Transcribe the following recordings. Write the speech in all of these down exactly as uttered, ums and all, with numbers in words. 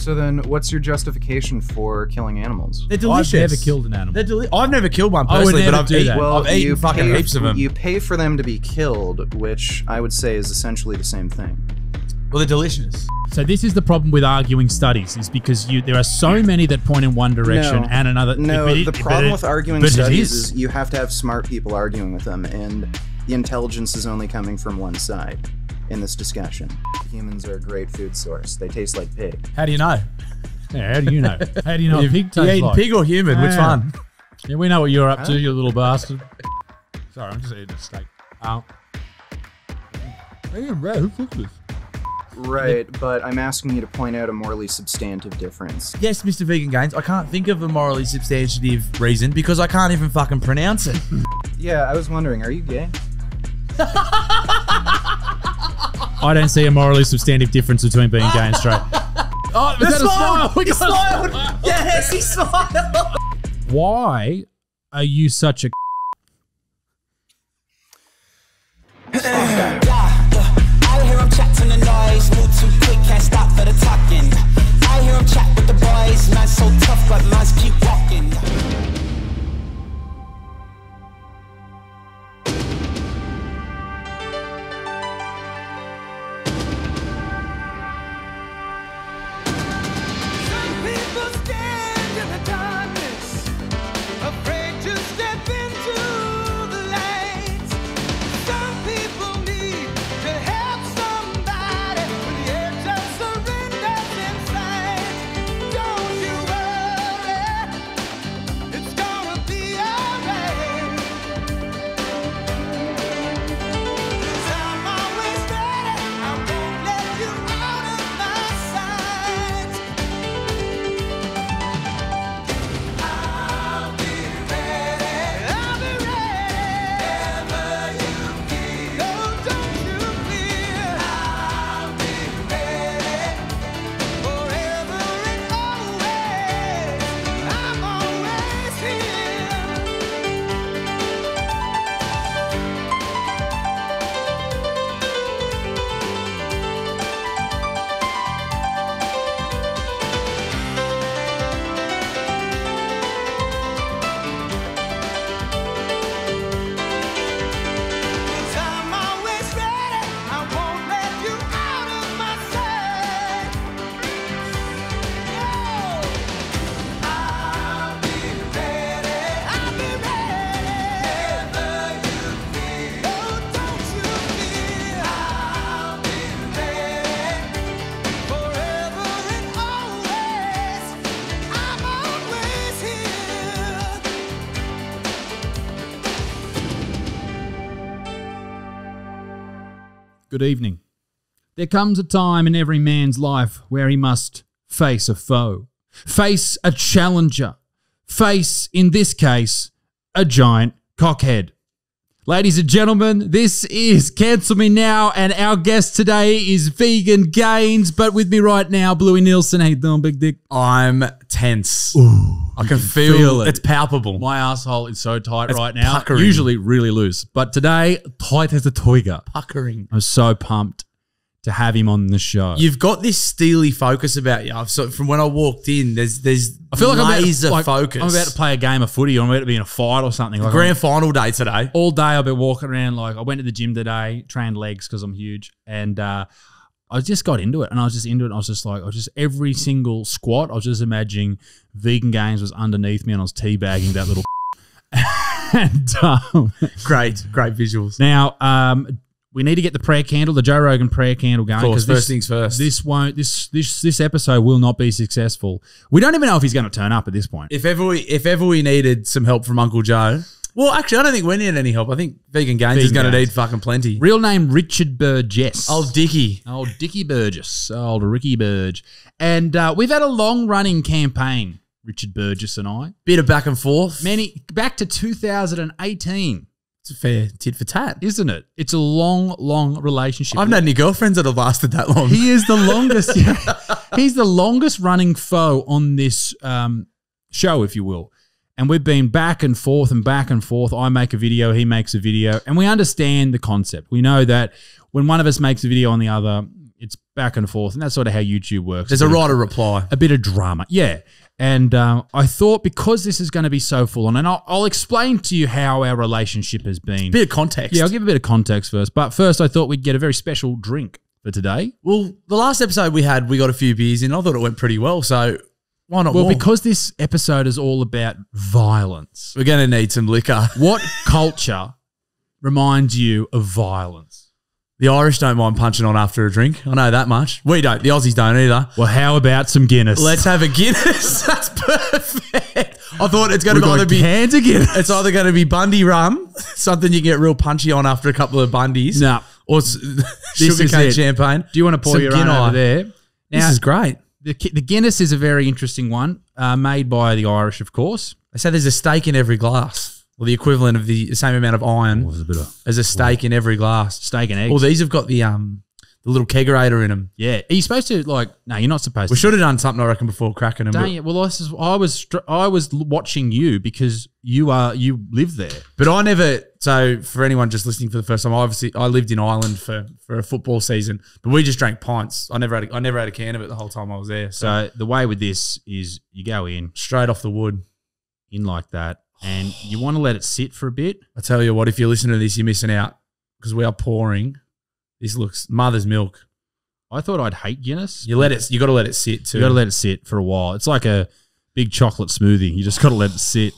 So then, what's your justification for killing animals? They're delicious. I've never killed an animal. They're deli I've never killed one I would personally, but never I've do eaten, that. Well, I've eaten you fucking pay, heaps of them. You pay for them to be killed, which I would say is essentially the same thing. Well, they're delicious. So this is the problem with arguing studies, is because you there are so many that point in one direction No. and another. No, but it- the but problem it- with arguing but it studies is. is you have to have smart people arguing with them, and the intelligence is only coming from one side in this discussion. Humans are a great food source. They taste like pig. How do you know? Yeah, how do you know? How do you know what pig You tastes eating like? pig or human? Which Yeah. one? Yeah, we know what you're up to, you little bastard. Sorry, I'm just eating a steak. Oh. Hey, Brad, who cooked this? Right, but I'm asking you to point out a morally substantive difference. Yes, Mister Vegan Gains, I can't think of a morally substantive reason because I can't even fucking pronounce it. Yeah, I was wondering, are you gay? I don't see a morally substantive difference between being gay and straight. Oh, was The that a smile! We He got- smiled! Yes, he smiled! Why are you such a I hear him chat to the noise, move too quick, can't stop for the talking. I hear him chat with the boys, man's so tough, but man's keep walking. Some people stand in the darkness, afraid to step into the light. Some people need to help somebody when the edge of surrender's in sight. Don't you worry, it's gonna be alright. 'Cause I'm always ready, I won't let you out of my sight. I'll be ready, I'll be ready, wherever you need. No, don't you fear, I'll be ready, forever and always. I'm always here. Cause I'm always ready, I won't let you out of my sight. No, I'll be ready, I'll be ready, wherever you feel. No, don't you fear, I'll be ready, forever and always. I'm always here. Good evening. There comes a time in every man's life where he must face a foe, face a challenger, face, in this case, a giant cockhead. Ladies and gentlemen, this is Cancel Me Now, and our guest today is Vegan Gains, but with me right now, Bluey Nielsen. How you doing, big dick? I'm tense. I can feel, feel it. It's palpable. My asshole is so tight It's right now. puckering. Usually really loose, but today, tight as a tiger. Puckering. I'm so pumped to have him on the show. You've got this steely focus about you. I've, so from when I walked in, there's there's I feel like I'm laser about to, like, focus. I'm about to play a game of footy, or I'm about to be in a fight or something. Like Grand I'm- final day today. all day I've been walking around. Like I went to the gym today, trained legs because I'm huge, and uh, I just got into it. And I was just into it. And I was just like, I was just every single squat. I was just imagining Vegan Gains was underneath me, and I was teabagging that little. and um, Great, great visuals. now um, we need to get the prayer candle, the Joe Rogan prayer candle going. Of course, 'cause this- first things first. This won't. This this this episode will not be successful. We don't even know if he's going to turn up at this point. If ever we if ever we needed some help from Uncle Joe, well, actually, I don't think we need any help. I think Vegan Gains is Vegan going to Gains. need fucking plenty. Real name Richard Burgess. Old Dickie. Old Dickie Burgess. Old Ricky Burge. And uh, we've had a long running campaign, Richard Burgess and I. Bit of back and forth. Many back to two thousand eighteen, It's a fair tit for tat. isn't it? It's a long, long relationship. I haven't had any girlfriends that have lasted that long. He is the longest. yeah, he's the longest running foe on this um, show, if you will. And we've been back and forth and back and forth. I make a video, he makes a video, and we understand the concept. We know that when one of us makes a video on the other, it's back and forth, and that's sort of how YouTube works. There's a bit of- right of reply. a bit of drama. Yeah. And um, I thought because this is going to be so full on, and I'll, I'll explain to you how our relationship has been. Bit of context. Yeah, I'll give a bit of context first. But first, I thought we'd get a very special drink for today. Well, the last episode we had, we got a few beers in. I thought it went pretty well, so why not Well, more? because this episode is all about violence. We're going to need some liquor. What culture reminds you of violence? The Irish don't mind punching on after a drink. I know that much. We don't. The Aussies don't either. Well, how about some Guinness? Let's have a Guinness. That's perfect. I thought it's going We've to got either be cans of Guinness. it's either going to be Bundy rum, something you get real punchy on after a couple of Bundys, No. or s- This sugar is cane it. champagne. Do you want to pour Some your own Guinness. over there? This Now, is great. the, the Guinness is a very interesting one, uh, made by the Irish, of course. They say there's a steak in every glass, or the equivalent of the same amount of iron There's a bit of as a steak in every glass. steak and eggs. Well, these have got the um the little kegerator in them. Yeah, are you supposed to like? No, you're not supposed We to. should have done something, I reckon, before cracking them. Don't But, you? Well, this is, I was str- I was l- watching you because you are you live there. but I never. So for anyone just listening for the first time, I obviously I lived in Ireland for, for a football season, but we just drank pints. I never had a, I never had a can of it the whole time I was there. So, So the way with this is you go in straight off the wood. in like that, and you want to let it sit for a bit. I tell you what, if you're listening to this, you're missing out because we are pouring. This looks mother's milk. I thought I'd hate Guinness. You let it. You got to let it sit too. You got to let it sit for a while. It's like a big chocolate smoothie. You just got to let it sit.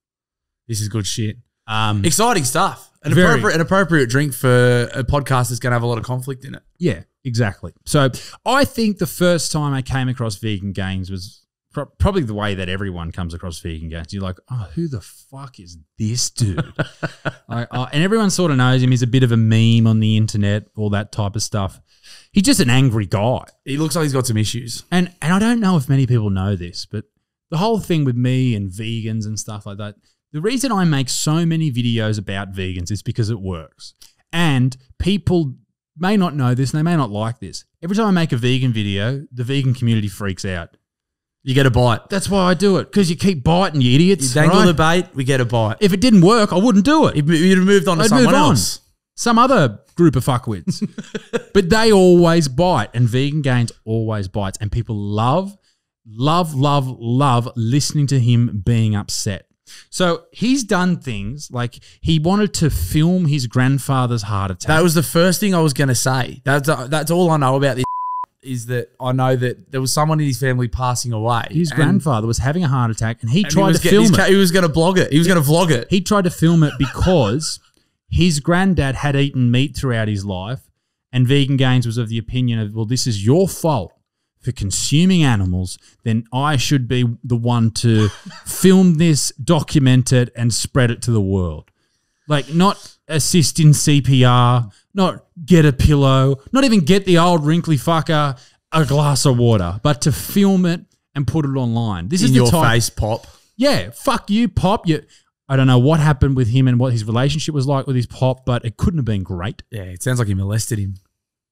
This is good shit. Um, Exciting stuff. An Very. appropriate, an appropriate drink for a podcast that's going to have a lot of conflict in it. Yeah, exactly. So I think the first time I came across vegan gains was pro- probably the way that everyone comes across vegan gains. You're like, oh, who the fuck is this dude? like, uh, and everyone sort of knows him. He's a bit of a meme on the internet, all that type of stuff. He's just an angry guy. He looks like he's got some issues. And and I don't know if many people know this, but the whole thing with me and vegans and stuff like that, the reason I make so many videos about vegans is because it works. And people may not know this and they may not like this. Every time I make a vegan video, the vegan community freaks out. You get a bite. That's why I do it, because you keep biting, you idiots. You dangle right? the bait, we get a bite. If it didn't work, I wouldn't do it. You'd have moved on to I'd someone move on. else. Some other group of fuckwits. But they always bite, and Vegan Gains always bites. And people love, love, love, love listening to him being upset. So he's done things like he wanted to film his grandfather's heart attack. That was the first thing I was going to say. That's that's all I know about this is that I know that there was someone in his family passing away. his and- grandfather was having a heart attack, and he and tried he was to get- film his it. ca- He was going to blog it. He was going to vlog it. He tried to film it because his granddad had eaten meat throughout his life, and Vegan Gains was of the opinion of, well, this is your fault for consuming animals, then I should be the one to film this, document it, and spread it to the world. Like, not assist in C P R, not get a pillow, not even get the old wrinkly fucker a glass of water, but to film it and put it online. This in is the your type, face, Pop. yeah, fuck you, Pop. You, I don't know what happened with him and what his relationship was like with his Pop, but it couldn't have been great. Yeah, it sounds like he molested him.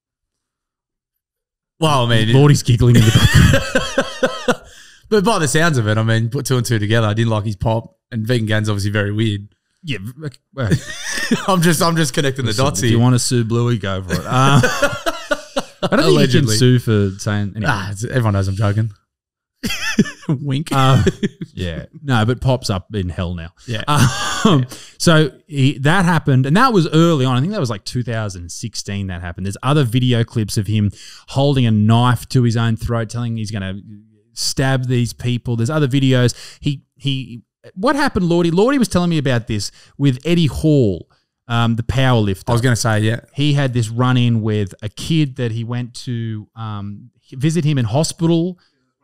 Well, I mean, Lordy's giggling in the background. but by the sounds of it, I mean, put two and two together. I didn't like his Pop, and Vegan Gains obviously very weird. Yeah, well, I'm just, I'm just connecting the dots if here. you want to sue Bluey, go for it. Uh, I don't think you Allegedly. can sue for saying anyway. Ah, it's- everyone knows I'm joking. Wink. Uh, yeah, no, but Pop's up in hell now. yeah. Um, so he, that happened, and that was early on. I think that was like two thousand sixteen that happened. There's other video clips of him holding a knife to his own throat, telling he's going to stab these people. There's other videos. He he. What happened, Lordy? Lordy was telling me about this with Eddie Hall, um, the power lifter. I was going to say, yeah. He had this run-in with a kid that he went to um, visit him in hospital.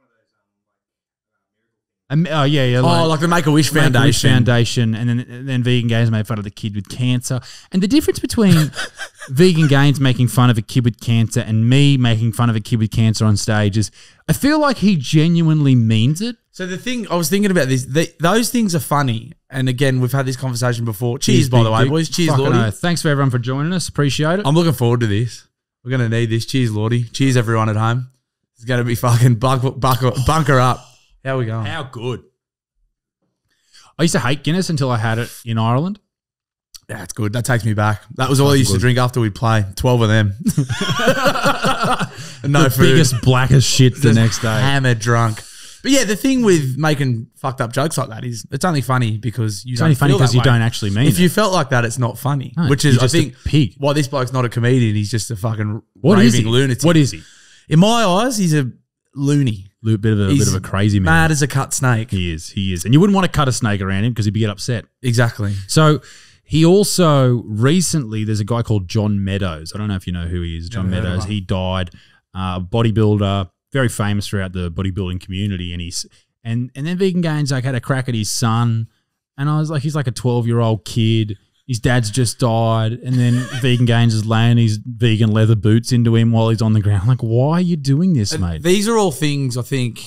Um, oh yeah, yeah. Oh, like the Make-A-Wish Foundation. Make-A-Wish Foundation, and then and then Vegan Gains made fun of the kid with cancer. And the difference between Vegan Gains making fun of a kid with cancer and me making fun of a kid with cancer on stage is, I feel like he genuinely means it. So the thing, I was thinking about this, the, those things are funny. And again, we've had this conversation before. Cheers, by Big the way, dick. boys. Cheers, Fucking Lordy. oath. Thanks for everyone for joining us. Appreciate it. I'm looking forward to this. We're going to need this. Cheers, Lordy. Cheers, everyone at home. It's going to be fucking bunker, bunker, bunker up. How we going? How good. I used to hate Guinness until I had it in Ireland. Yeah, it's good. That takes me back. That was all I used to drink after we'd play. twelve of them. No the food. biggest, blackest shit the Just next day. hammered drunk. But yeah, the thing with making fucked up jokes like that is it's only funny because you It's don't only funny feel that because you way. don't actually mean If it. you felt like that, it's not funny. No, which is, you're I just a think, pig. why this bloke's not a comedian. He's just a fucking What raving is he? lunatic. What is he? In my eyes, he's a loony. A bit of a, He's bit of a crazy man. Mad as a cut snake. He is. He is. And you wouldn't want to cut a snake around him because he'd get upset. Exactly. So he also recently, there's a guy called John Meadows. I don't know if you know who he is. John Never heard of Meadows. him. He died, uh, bodybuilder, very famous throughout the bodybuilding community. And he's and and then Vegan Gains like had a crack at his son, and I was like, he's like a twelve year old kid. His dad's just died, and then Vegan Gains is laying his vegan leather boots into him while he's on the ground. I'm like, why are you doing this, mate? These are all things I think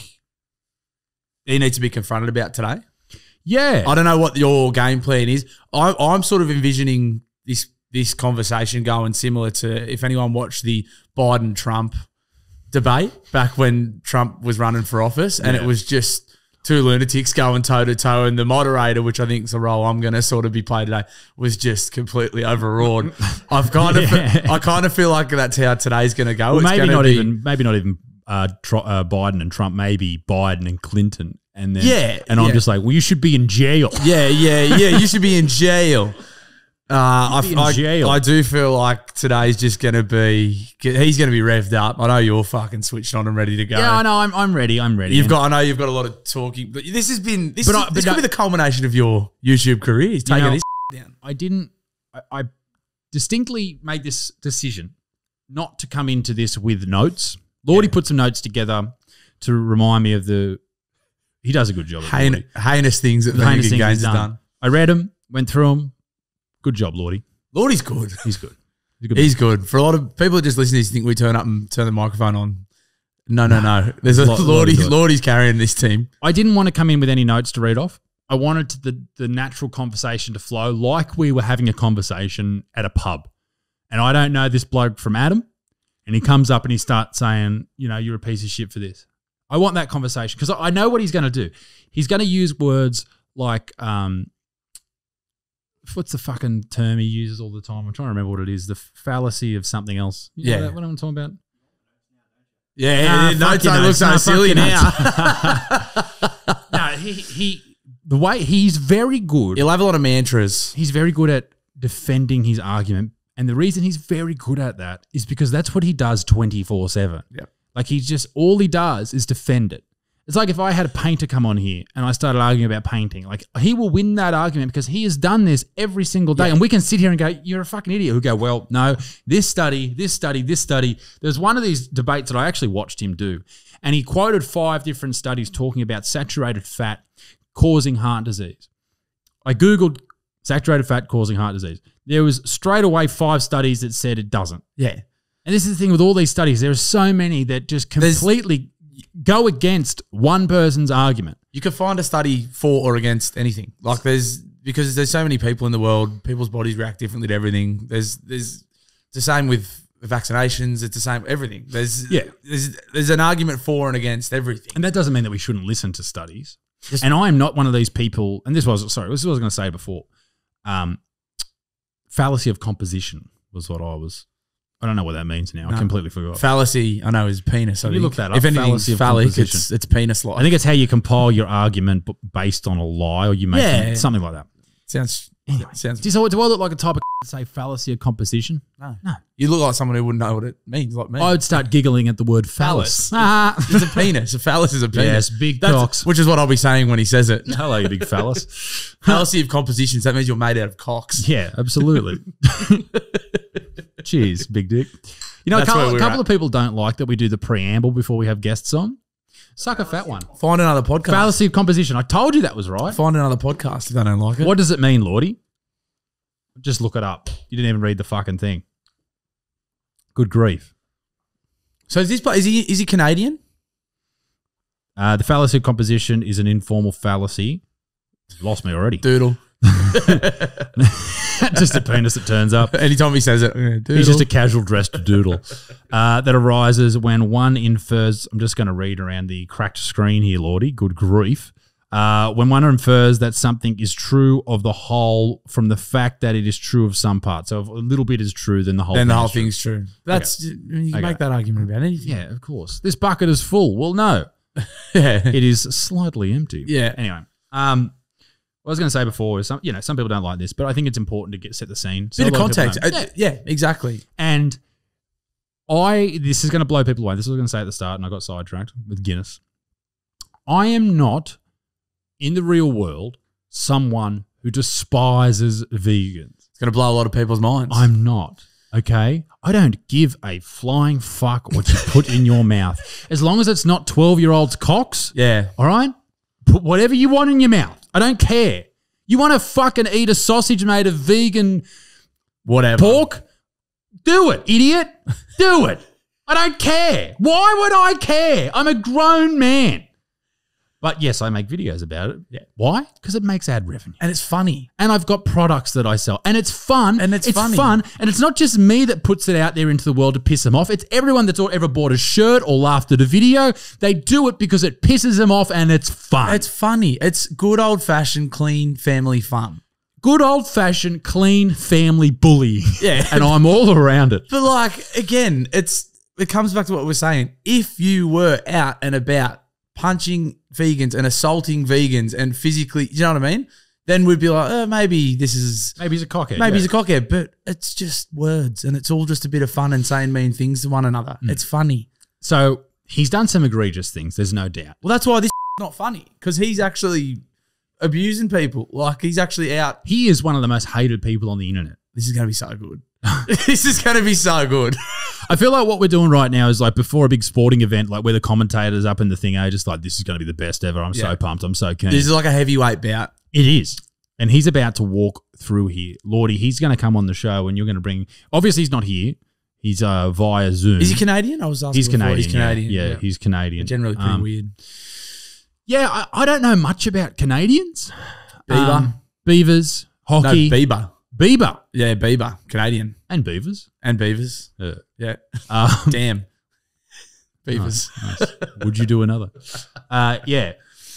he needs to be confronted about today. Yeah, I don't know what your game plan is. I, I'm sort of envisioning this this conversation going similar to if anyone watched the Biden-Trump debate back when Trump was running for office, and Yeah. it was just two lunatics going toe-to-toe, and the moderator, which I think is a role I'm going to sort of be playing today, was just completely overawed. I've kind of, Yeah. I kind of feel like that's how today's going to go. Well, It's maybe gonna not be- even, maybe not even uh, Tr- uh, Biden and Trump. Maybe Biden and Clinton, and then Yeah, and I'm yeah. just like, well, you should be in jail. Yeah, yeah, yeah. You should be in jail. Uh, be in I, I, jail. I do feel like today's just going to be, he's going to be revved up. I know you're fucking switched on and ready to go. Yeah, I know. I'm, I'm ready. I'm ready. You've And- got, I know you've got a lot of talking, but this has been, this, But is, I- but this I- could be the culmination of your YouTube career. He's taking know, this down. I didn't. I, I distinctly made this decision not to come into this with notes. Lordy put some notes together to remind me of the. He does a good job. Of Hain, Lordy. heinous things that The heinous Vegan things Gains he's has done. done. I read them, went through them. Good job, Lordy. Lordy's good. He's good. He's a good. He's good. For a lot of people that just listen to this, think we turn up and turn the microphone on. No, no, no. There's a Lo- Lordy, Lordy's good. Lordy's carrying this team. I didn't want to come in with any notes to read off. I wanted to, the the natural conversation to flow like we were having a conversation at a pub. And I don't know this bloke from Adam, and he comes up and he starts saying, you know, you're a piece of shit for this. I want that conversation because I know what he's going to do. He's going to use words like, um, what's the fucking term he uses all the time? I'm trying to remember what it is. The fallacy of something else. You know Yeah. that, what I'm talking about? Yeah, Nah, yeah, fuck notes your don't look notes. so Nah, fuck silly your now. No, he, he, the way he's very good. He'll have a lot of mantras. He's very good at defending his argument. And the reason he's very good at that is because that's what he does twenty-four seven. Yep. Like he's just, all he does is defend it. It's like if I had a painter come on here and I started arguing about painting, like he will win that argument because he has done this every single day. And we can sit here and go, you're a fucking idiot. Who go, well, no, this study, this study, this study. There's one of these debates that I actually watched him do. And he quoted five different studies talking about saturated fat causing heart disease. I Googled saturated fat causing heart disease. There was straight away five studies that said it doesn't. Yeah. And this is the thing with all these studies. There are so many that just There's- completely go against one person's argument. You could find a study for or against anything. Like there's, because there's so many people in the world, people's bodies react differently to everything. There's, there's, it's the same with vaccinations. It's the same, everything. There's, Yeah. there's, there's an argument for and against everything. And that doesn't mean that we shouldn't listen to studies. And I am not one of these people, and this was, sorry, this was what I was going to say before. Um, fallacy of composition was what I was, I don't know what that means now. I No. completely forgot. Fallacy, I know, is penis. I Can you think. look that up? If anything's Fallacy of phallic, composition. it's, it's penis-like. I think it's how you compile your argument b- based on a lie or you make Yeah. something like that. sounds, Anyway, sounds, do, you, do I look like a type of to say fallacy of composition? no. No. You look like someone who wouldn't know what it means, like me. I would start giggling at the word phallus. Phallus. It's a penis. A phallus is a penis. Yes, big That's- cocks. Which is what I'll be saying when he says it. Hello, you big phallus. Fallacy of compositions. That means you're made out of cocks. Yeah, absolutely. Cheers, big dick. You know, a That's couple, where a we're couple at. of people don't like that we do the preamble before we have guests on. Suck a fat one. Find another podcast. Fallacy of composition. I told you that was right. Find another podcast if they don't like it. What does it mean, Lordy? Just look it up. You didn't even read the fucking thing. Good grief. So is this? Is he? Is he Canadian? Uh, the fallacy of composition is an informal fallacy. Lost me already. Doodle. Just a penis that turns up. Anytime he says it, yeah, doodle. He's just a casual dressed doodle. Uh, that arises when one infers, I'm just going to read around the cracked screen here, Lordy. Good grief. Uh, when one infers that something is true of the whole from the fact that it is true of some parts. So if a little bit is true, then the whole Then thing the whole is true. thing's true. That's you can Okay. make that argument about anything. Yeah, of course. This bucket is full. Well, no. Yeah. It is slightly empty. Yeah. Anyway, um, what I was going to say before is some, you know, some people don't like this, but I think it's important to get set the scene. So Bit of a lot people context. don't. Uh, yeah, exactly. And I, this is going to blow people away. This is what I was going to say at the start, and I got sidetracked with Guinness. I am not, in the real world, someone who despises vegans. It's going to blow a lot of people's minds. I'm not. Okay? I don't give a flying fuck what you put in your mouth. As long as it's not twelve-year-olds' cocks, yeah. all right? Put whatever you want in your mouth. I don't care. You want to fucking eat a sausage made of vegan Whatever. pork? Do it, idiot. Do it. I don't care. Why would I care? I'm a grown man. But yes, I make videos about it. Yeah. Why? Because it makes ad revenue. And it's funny. And I've got products that I sell. And it's fun. And it's it's funny. fun. And it's not just me that puts it out there into the world to piss them off. It's everyone that's ever bought a shirt or laughed at a video. They do it because it pisses them off and it's fun. It's funny. It's good old-fashioned, clean family fun. good old-fashioned, clean family bullying. Yeah. And I'm all around it. But like, again, it's it comes back to what we're saying. If you were out and about punching vegans and assaulting vegans and physically, you know what I mean? Then we'd be like, oh, maybe this is... Maybe he's a cockhead. Maybe yeah. he's a cockhead, but it's just words and it's all just a bit of fun and saying mean things to one another. Mm. It's funny. So he's done some egregious things, there's no doubt. Well, that's why this is not funny, because he's actually abusing people. Like, he's actually out. He is one of the most hated people on the internet. This is going to be so good. This is going to be so good. I feel like what we're doing right now is like before a big sporting event, like where the commentators up in the thing are just like, this is going to be the best ever. I'm Yeah. so pumped. I'm so keen. This is like a heavyweight bout. It is. And he's about to walk through here. Lordy, he's going to come on the show and you're going to bring... Obviously, he's not here. He's uh, via Zoom. Is he Canadian? I was asking He's before. Canadian. He's Canadian. Yeah, yeah, he's Canadian. Generally pretty Um, weird. Yeah, I, I don't know much about Canadians. Beaver. Um, beavers, hockey. No, Bieber. Beaver. Yeah, Bieber. Canadian. And beavers. And beavers. Yeah. Yeah. Um, Damn. Beavers. Nice, nice. Would you do another? Uh, yeah.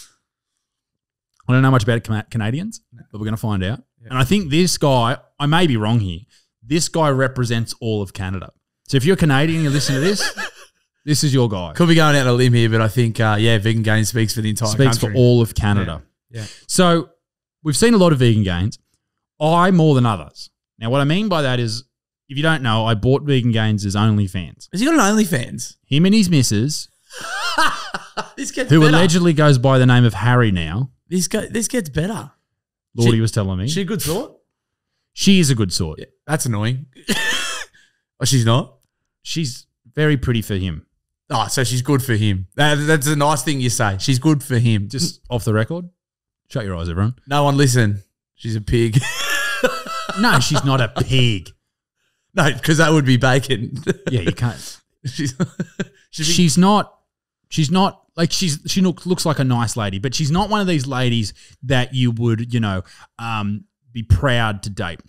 I don't know much about Cana- Canadians, but we're going to find out. And I think this guy, I may be wrong here, this guy represents all of Canada. So if you're Canadian and you listen to this, this is your guy. Could be going out on a limb here, but I think, uh, yeah, vegan gain speaks for the entire Speaks country. for all of Canada. Yeah. Yeah. So we've seen a lot of vegan gains. I more than others. Now, what I mean by that is, if you don't know, I bought Vegan Gains as OnlyFans. Has he got an OnlyFans? Him and his missus, This gets who better. allegedly goes by the name of Harry now, This, go, this gets better. Lordy She- was telling me. She a good sort? She is a good sort. Yeah, that's annoying. Oh, she's not? She's very pretty for him. Oh, so she's good for him. That, that's a nice thing you say. She's good for him. Just off the record, shut your eyes, everyone. No one listen. She's a pig. No, she's not a pig. No, because that would be bacon. Yeah, you can't. she's, she'd be- She's not. She's not like she's. She look, looks like a nice lady, but she's not one of these ladies that you would, you know, um, be proud to date.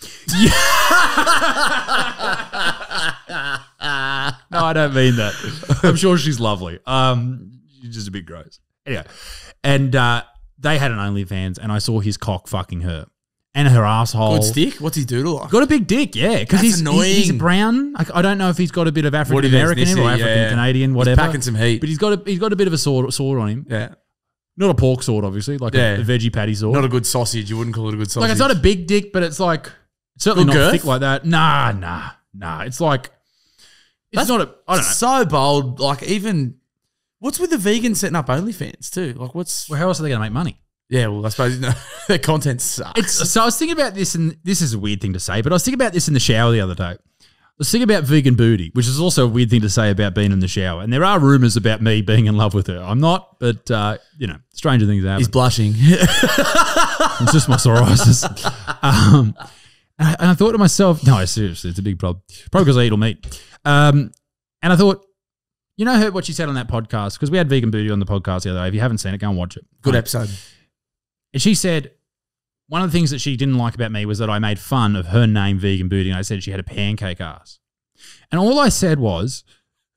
No, I don't mean that. I'm sure she's lovely. Um, she's just a bit gross. Anyway, and uh, they had an OnlyFans, and I saw his cock fucking her and her asshole. good stick. What's he doodle like? Got a big dick, yeah. Because That's he's, he- he's annoying. brown. I, I don't know if he's got a bit of African What American in him or ethnicity, African yeah. Canadian, He's whatever. packing some heat. But he's got a he's got a bit of a sword sword on him. Yeah. Not a pork sword, obviously, like Yeah. a, a veggie patty sword. Not a good sausage. You wouldn't call it a good sausage. like it's not a big dick, but it's like it's certainly Good not girth? thick like that. Nah, nah, nah. It's like it's That's not a. I don't know. so bold. Like, even what's with the vegans setting up OnlyFans too? Like, what's Well, how else are they going to make money? yeah? Well, I suppose no, their content sucks. It's so I was thinking about this, and this is a weird thing to say, but I was thinking about this in the shower the other day. I was thinking about vegan booty, which is also a weird thing to say about being in the shower. And there are rumors about me being in love with her. I'm not, but uh, you know, stranger things happen. He's blushing. It's just my psoriasis. Um, and, I, and I thought to myself, no, seriously, it's a big problem. Probably because I eat all meat. Um, and I thought, you know, heard what she said on that podcast, because we had Vegan Booty on the podcast the other day. If you haven't seen it, go and watch it. Good Um, episode. And she said, one of the things that she didn't like about me was that I made fun of her name, Vegan Booty, and I said she had a pancake ass. And all I said was,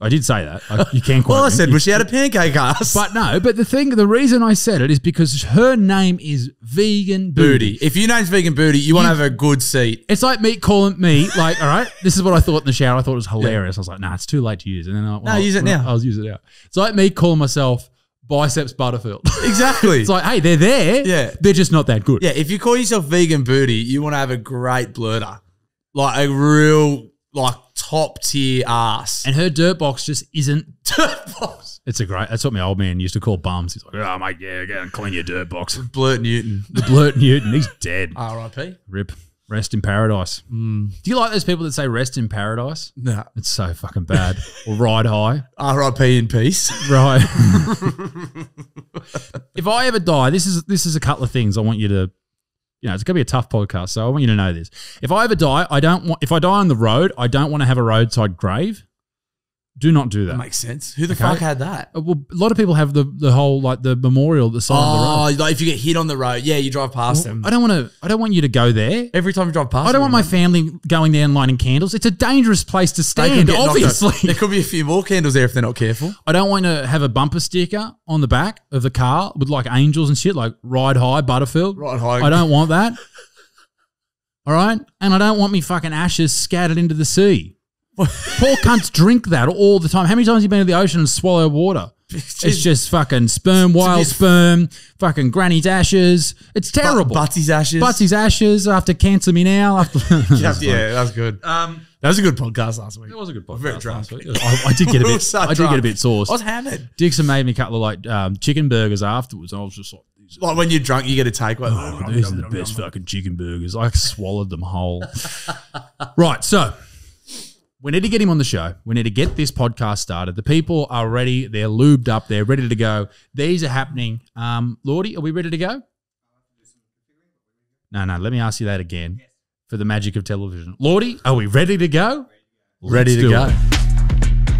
I did say that. I, you can quote All I me. said was she had a pancake ass. But no, but the thing, the reason I said it is because her name is Vegan Booty. Booty. If your name's Vegan Booty, you, want to have a good seat. It's like me calling me, like, all right, this is what I thought in the shower. I thought it was hilarious. I was like, nah, it's too late to use. And then I, No, use it now. I was using it now. It's like me calling myself Biceps Butterfield. Exactly. It's like, hey, they're there. Yeah. They're just not that good. Yeah, if you call yourself Vegan Booty, you want to have a great blurter. Like a real, like, top tier ass. And her dirt box just isn't. Dirt box. It's a great, that's what my old man used to call bums. He's like, oh, mate, yeah, go and clean your dirt box. Blurt Newton. The Blurt Newton, he's dead. R I P. Rip. Rest in paradise. Do you like those people that say rest in paradise? No. It's so fucking bad. Or ride high. R I P in peace. Right. If I ever die, this is this is a couple of things I want you to, you know, it's going to be a tough podcast, so I want you to know this. If I ever die, I don't want, if I die on the road, I don't want to have a roadside grave. Do not do that. That makes sense. Who the Okay. fuck had that? Uh, Well, a lot of people have the the whole, like, the memorial at the side of the road. Oh, like if you get hit on the road, yeah, you drive past them. I don't want to. I don't want you to go there. Every time you drive past I don't want my them, family going there and lighting candles. It's a dangerous place to they could stand. get knocked over. Obviously, There could be a few more candles there if they're not careful. I don't want to have a bumper sticker on the back of the car with like angels and shit, like ride high, Butterfield. Ride high. I don't want that. All right, and I don't want me fucking ashes scattered into the sea. Poor cunts drink that all the time. How many times have you been to the ocean and swallow water? It's just fucking sperm, wild bit- sperm, fucking granny's ashes. It's terrible. Butsy's ashes. Butsy's ashes after Cancel Me Now. After Yeah, yeah, that was good. Um, that was a good podcast last week. It was a good podcast. Very drunk. last week. I, I did get a We were bit. so I did get a drunk. bit sauced. I was hammered. Dixon made me a couple of like um, chicken burgers afterwards, and I was just like, these are, Like when you're drunk, you get a take. Like, oh, these are the best fucking chicken burgers. I swallowed them whole. Right, so we need to get him on the show. We need to get this podcast started. The people are ready. They're lubed up. They're ready to go. These are happening. Um, Lordy, are we ready to go? No, no. Let me ask you that again for the magic of television. Lordy, are we ready to go? ready Let's to do go. it.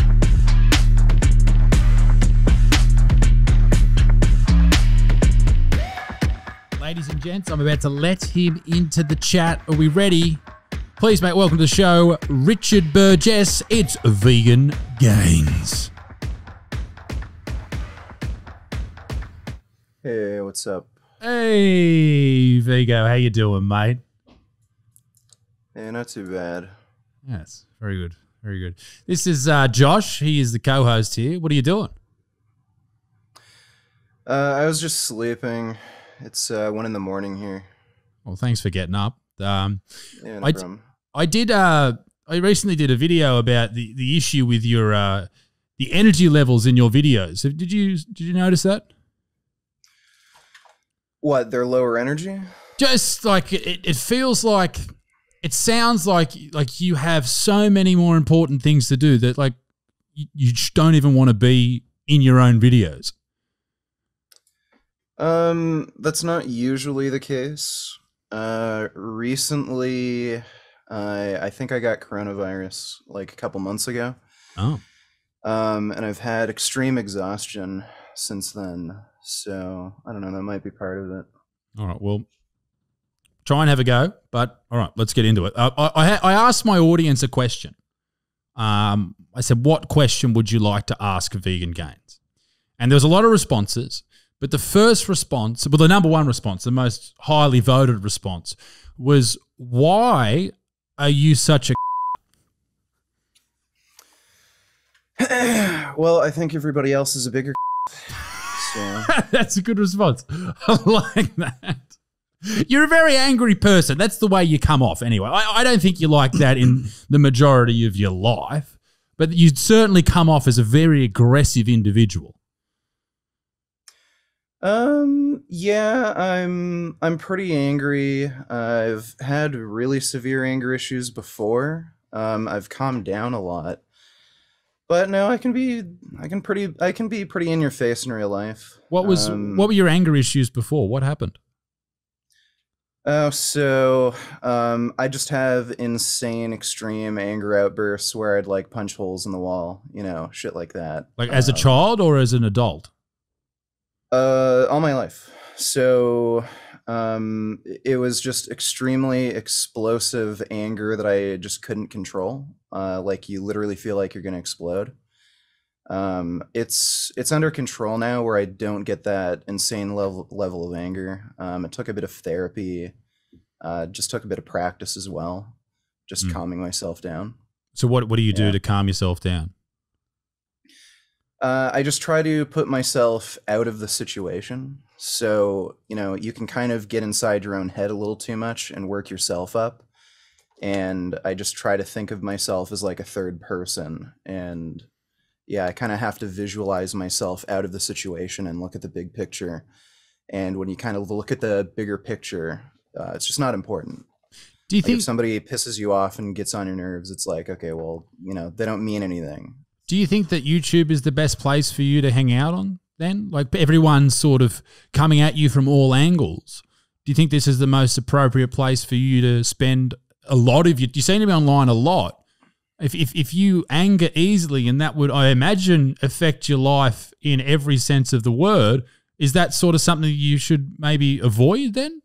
Ladies and gents, I'm about to let him into the chat. Are we ready? Please, mate, welcome to the show, Richard Burgess. It's Vegan Gains. Hey, what's up? Hey, Vigo, how you doing, mate? Hey, not too bad. Yes, very good, very good. This is uh, Josh. He is the co-host here. What are you doing? Uh, I was just sleeping. It's uh, one in the morning here. Well, thanks for getting up. Um, Yeah, no I, problem. I did. Uh, I recently did a video about the, the issue with your uh, the energy levels in your videos. Did you did you notice that? What, they're lower energy? Just like it, it feels like it sounds like like you have so many more important things to do that like you, you just don't even want to be in your own videos. Um, that's not usually the case. Uh, recently, I I think I got coronavirus like a couple months ago. Oh, Um, and I've had extreme exhaustion since then. So I don't know. That might be part of it. all right. Well, try and have a go. But all right, let's get into it. Uh, I I, I asked my audience a question. Um, I said, "What question would you like to ask Vegan Gains?" And there was a lot of responses. But the first response, well, the number one response, the most highly voted response, was, "Why are you such a?" Well, I think everybody else is a bigger. So That's a good response. I like that. You're a very angry person. That's the way you come off anyway. I, I don't think you're like that in the majority of your life, but you certainly come off as a very aggressive individual. Um, yeah, I'm I'm pretty angry. I've had really severe anger issues before. Um, I've calmed down a lot. But no, I can be I can pretty I can be pretty in your face in real life. What was Um, what were your anger issues before? What happened? Oh, so um I just have insane extreme anger outbursts where I'd like punch holes in the wall, you know, shit like that. Like as a Um, child or as an adult? Uh, all my life. So, Um, it was just extremely explosive anger that I just couldn't control. Uh, like you literally feel like you're going to explode. Um, it's it's under control now, where I don't get that insane level level of anger. Um, it took a bit of therapy, uh, just took a bit of practice as well, just Mm. calming myself down. So what what do you do Yeah. to calm yourself down? Uh, I just try to put myself out of the situation. So, you know, you can kind of get inside your own head a little too much and work yourself up. And I just try to think of myself as like a third person. And yeah, I kind of have to visualize myself out of the situation and look at the big picture. And when you kind of look at the bigger picture, uh, it's just not important. Do you Like think if somebody pisses you off and gets on your nerves, it's like, okay, well, you know, they don't mean anything. Do you think that YouTube is the best place for you to hang out on then? Like everyone's sort of coming at you from all angles. Do you think this is the most appropriate place for you to spend a lot of your, you seem to be online a lot. If, if, if you anger easily, and that would, I imagine, affect your life in every sense of the word, is that sort of something you should maybe avoid then?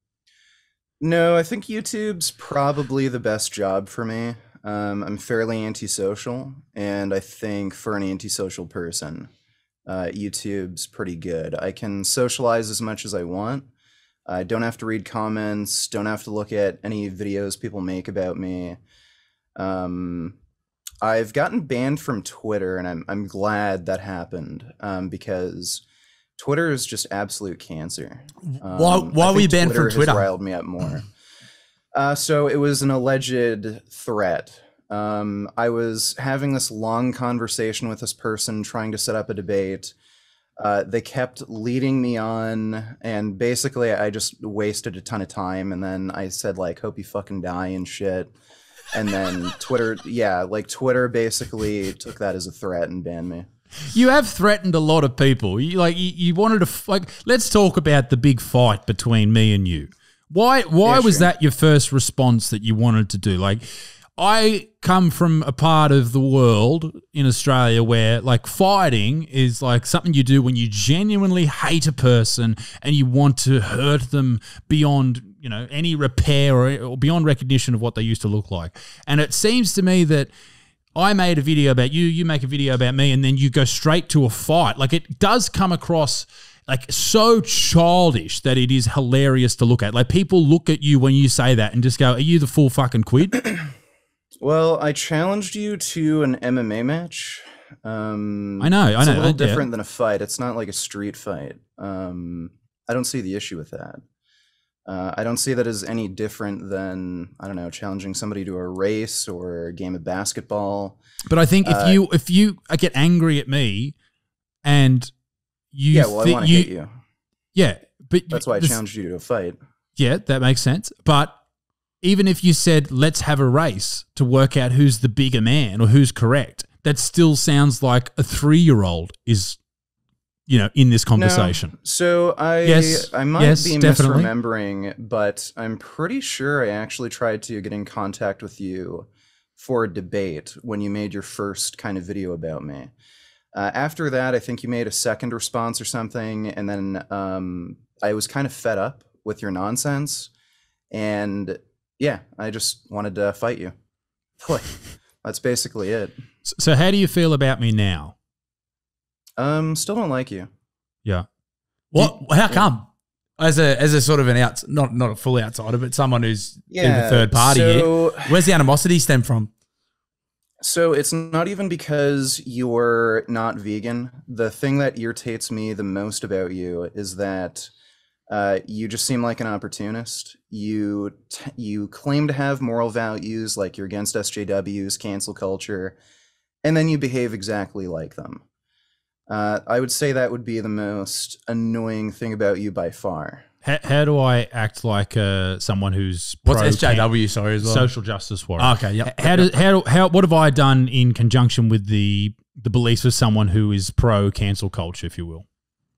No, I think YouTube's probably the best job for me. Um, I'm fairly antisocial, and I think for an antisocial person, uh, YouTube's pretty good. I can socialize as much as I want. I don't have to read comments, don't have to look at any videos people make about me. Um, I've gotten banned from Twitter, and I'm I'm glad that happened, um, because Twitter is just absolute cancer. Um, Why- why I were you think banned from Twitter? Twitter? Has riled me up more. Uh, so it was an alleged threat. Um, I was having this long conversation with this person trying to set up a debate. Uh, they kept leading me on, and basically I just wasted a ton of time. And then I said, like, hope you fucking die and shit. And then Twitter, yeah, like Twitter basically took that as a threat and banned me. You have threatened a lot of people. You like you, you wanted to f- like. Let's talk about the big fight between me and you. Why? Why Yeah, was sure. that your first response that you wanted to do? Like, I come from a part of the world in Australia where like fighting is like something you do when you genuinely hate a person and you want to hurt them beyond, you know, any repair or, or beyond recognition of what they used to look like. And it seems to me that I made a video about you, you make a video about me, and then you go straight to a fight. Like, it does come across like so childish that it is hilarious to look at. Like, people look at you when you say that and just go, are you the full fucking quid? Well, I challenged you to an M M A match. Um, I know, I it's know, a little I- yeah. different than a fight. It's not like a street fight. Um, I don't see the issue with that. Uh, I don't see that as any different than, I don't know, challenging somebody to a race or a game of basketball. But I think if Uh, you if you get angry at me and you Yeah, well, I thi- want to hit you. Yeah, but That's why I this- challenged you to a fight. Yeah, that makes sense. But even if you said, let's have a race to work out who's the bigger man or who's correct, that still sounds like a three-year-old is, you know, in this conversation. No. So I Yes, I might yes, be definitely. misremembering, but I'm pretty sure I actually tried to get in contact with you for a debate when you made your first kind of video about me. Uh, after that, I think you made a second response or something, and then um, I was kind of fed up with your nonsense, and yeah, I just wanted to fight you. Boy, that's basically it. So, so how do you feel about me now? Um, still don't like you. Yeah. What? How come? As a as a sort of an outs not not a full outsider, but someone who's in the Yeah, third party so- here. Where's the animosity stem from? So it's not even because you're not vegan. The thing that irritates me the most about you is that uh, you just seem like an opportunist. You t- you claim to have moral values, like you're against S J Ws, cancel culture, and then you behave exactly like them. Uh, I would say that would be the most annoying thing about you by far. How, how do I act like uh, someone who's What's pro S J W? Sorry, as well. social justice warrior? Okay, yep. How does how how what have I done in conjunction with the the beliefs of someone who is pro cancel culture, if you will?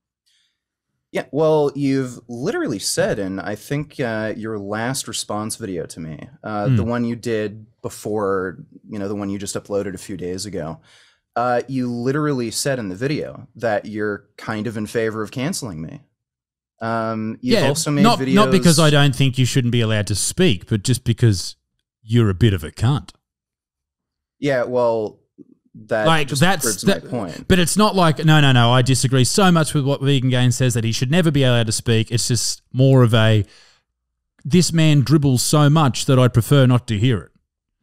Yeah, well, you've literally said in, I think, uh, your last response video to me, uh, Hmm. the one you did before, you know, the one you just uploaded a few days ago, uh, you literally said in the video that you're kind of in favor of canceling me. Um, you've Yeah, also made not, videos. not because I don't think you shouldn't be allowed to speak, but just because you're a bit of a cunt. Yeah, well, that Like just that's proves that, my point. But it's not like no, no, no. I disagree so much with what Vegan Gain says that he should never be allowed to speak. It's just more of a this man dribbles so much that I'd prefer not to hear it.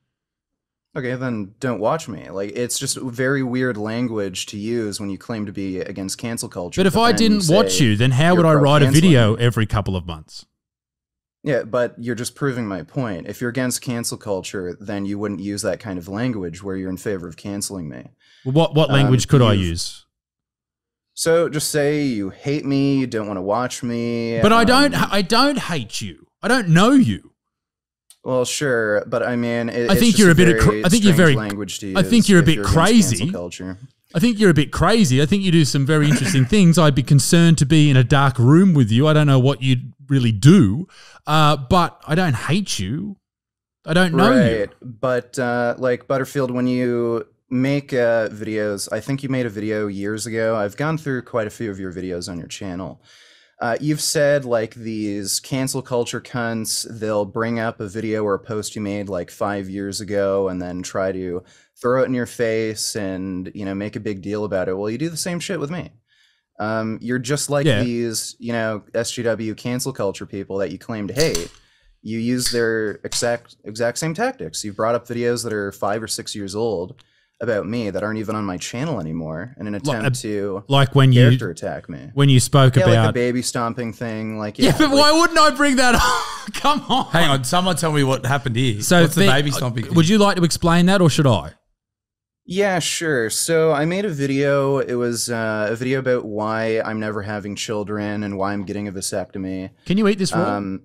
Okay, then don't watch me. Like, it's just very weird language to use when you claim to be against cancel culture. But if I then didn't say watch you, then how you're would I write a pro-canceling video me. every couple of months? Yeah, but you're just proving my point. If you're against cancel culture, then you wouldn't use that kind of language where you're in favor of canceling me. What what Um, language could I you've- use? So just say you hate me, you don't want to watch me. But I don't. um, I don't hate you. I don't know you. Well, sure, but I mean, it, I it's think just you're a a bit of very cra- I think you're strange very- language to use I think you're a if bit against crazy. cancel culture. I think you're a bit crazy. I think you do some very interesting things. I'd be concerned to be in a dark room with you. I don't know what you'd really do, uh, but I don't hate you. I don't know you. Right, but uh, like Butterfield, when you make uh, videos, I think you made a video years ago. I've gone through quite a few of your videos on your channel. Uh, you've said like these cancel culture cunts, they'll bring up a video or a post you made like five years ago and then try to throw it in your face and, you know, make a big deal about it. Well, you do the same shit with me. Um, you're just like Yeah. these, you know, S G W cancel culture people that you claim to hate. You use their exact exact same tactics. You've brought up videos that are five or six years old about me that aren't even on my channel anymore in an attempt uh, to Like when you character attack me. when you spoke Yeah, like the about. baby stomping thing. Like, Yeah, yeah, but like- why wouldn't I bring that up? Come on. Hang on, someone tell me what happened here. So What's the Vic, baby stomping thing? Would you like to explain that, or should I? Yeah, sure. So I made a video. It was uh, a video about why I'm never having children and why I'm getting a vasectomy. Can you eat this raw? Um,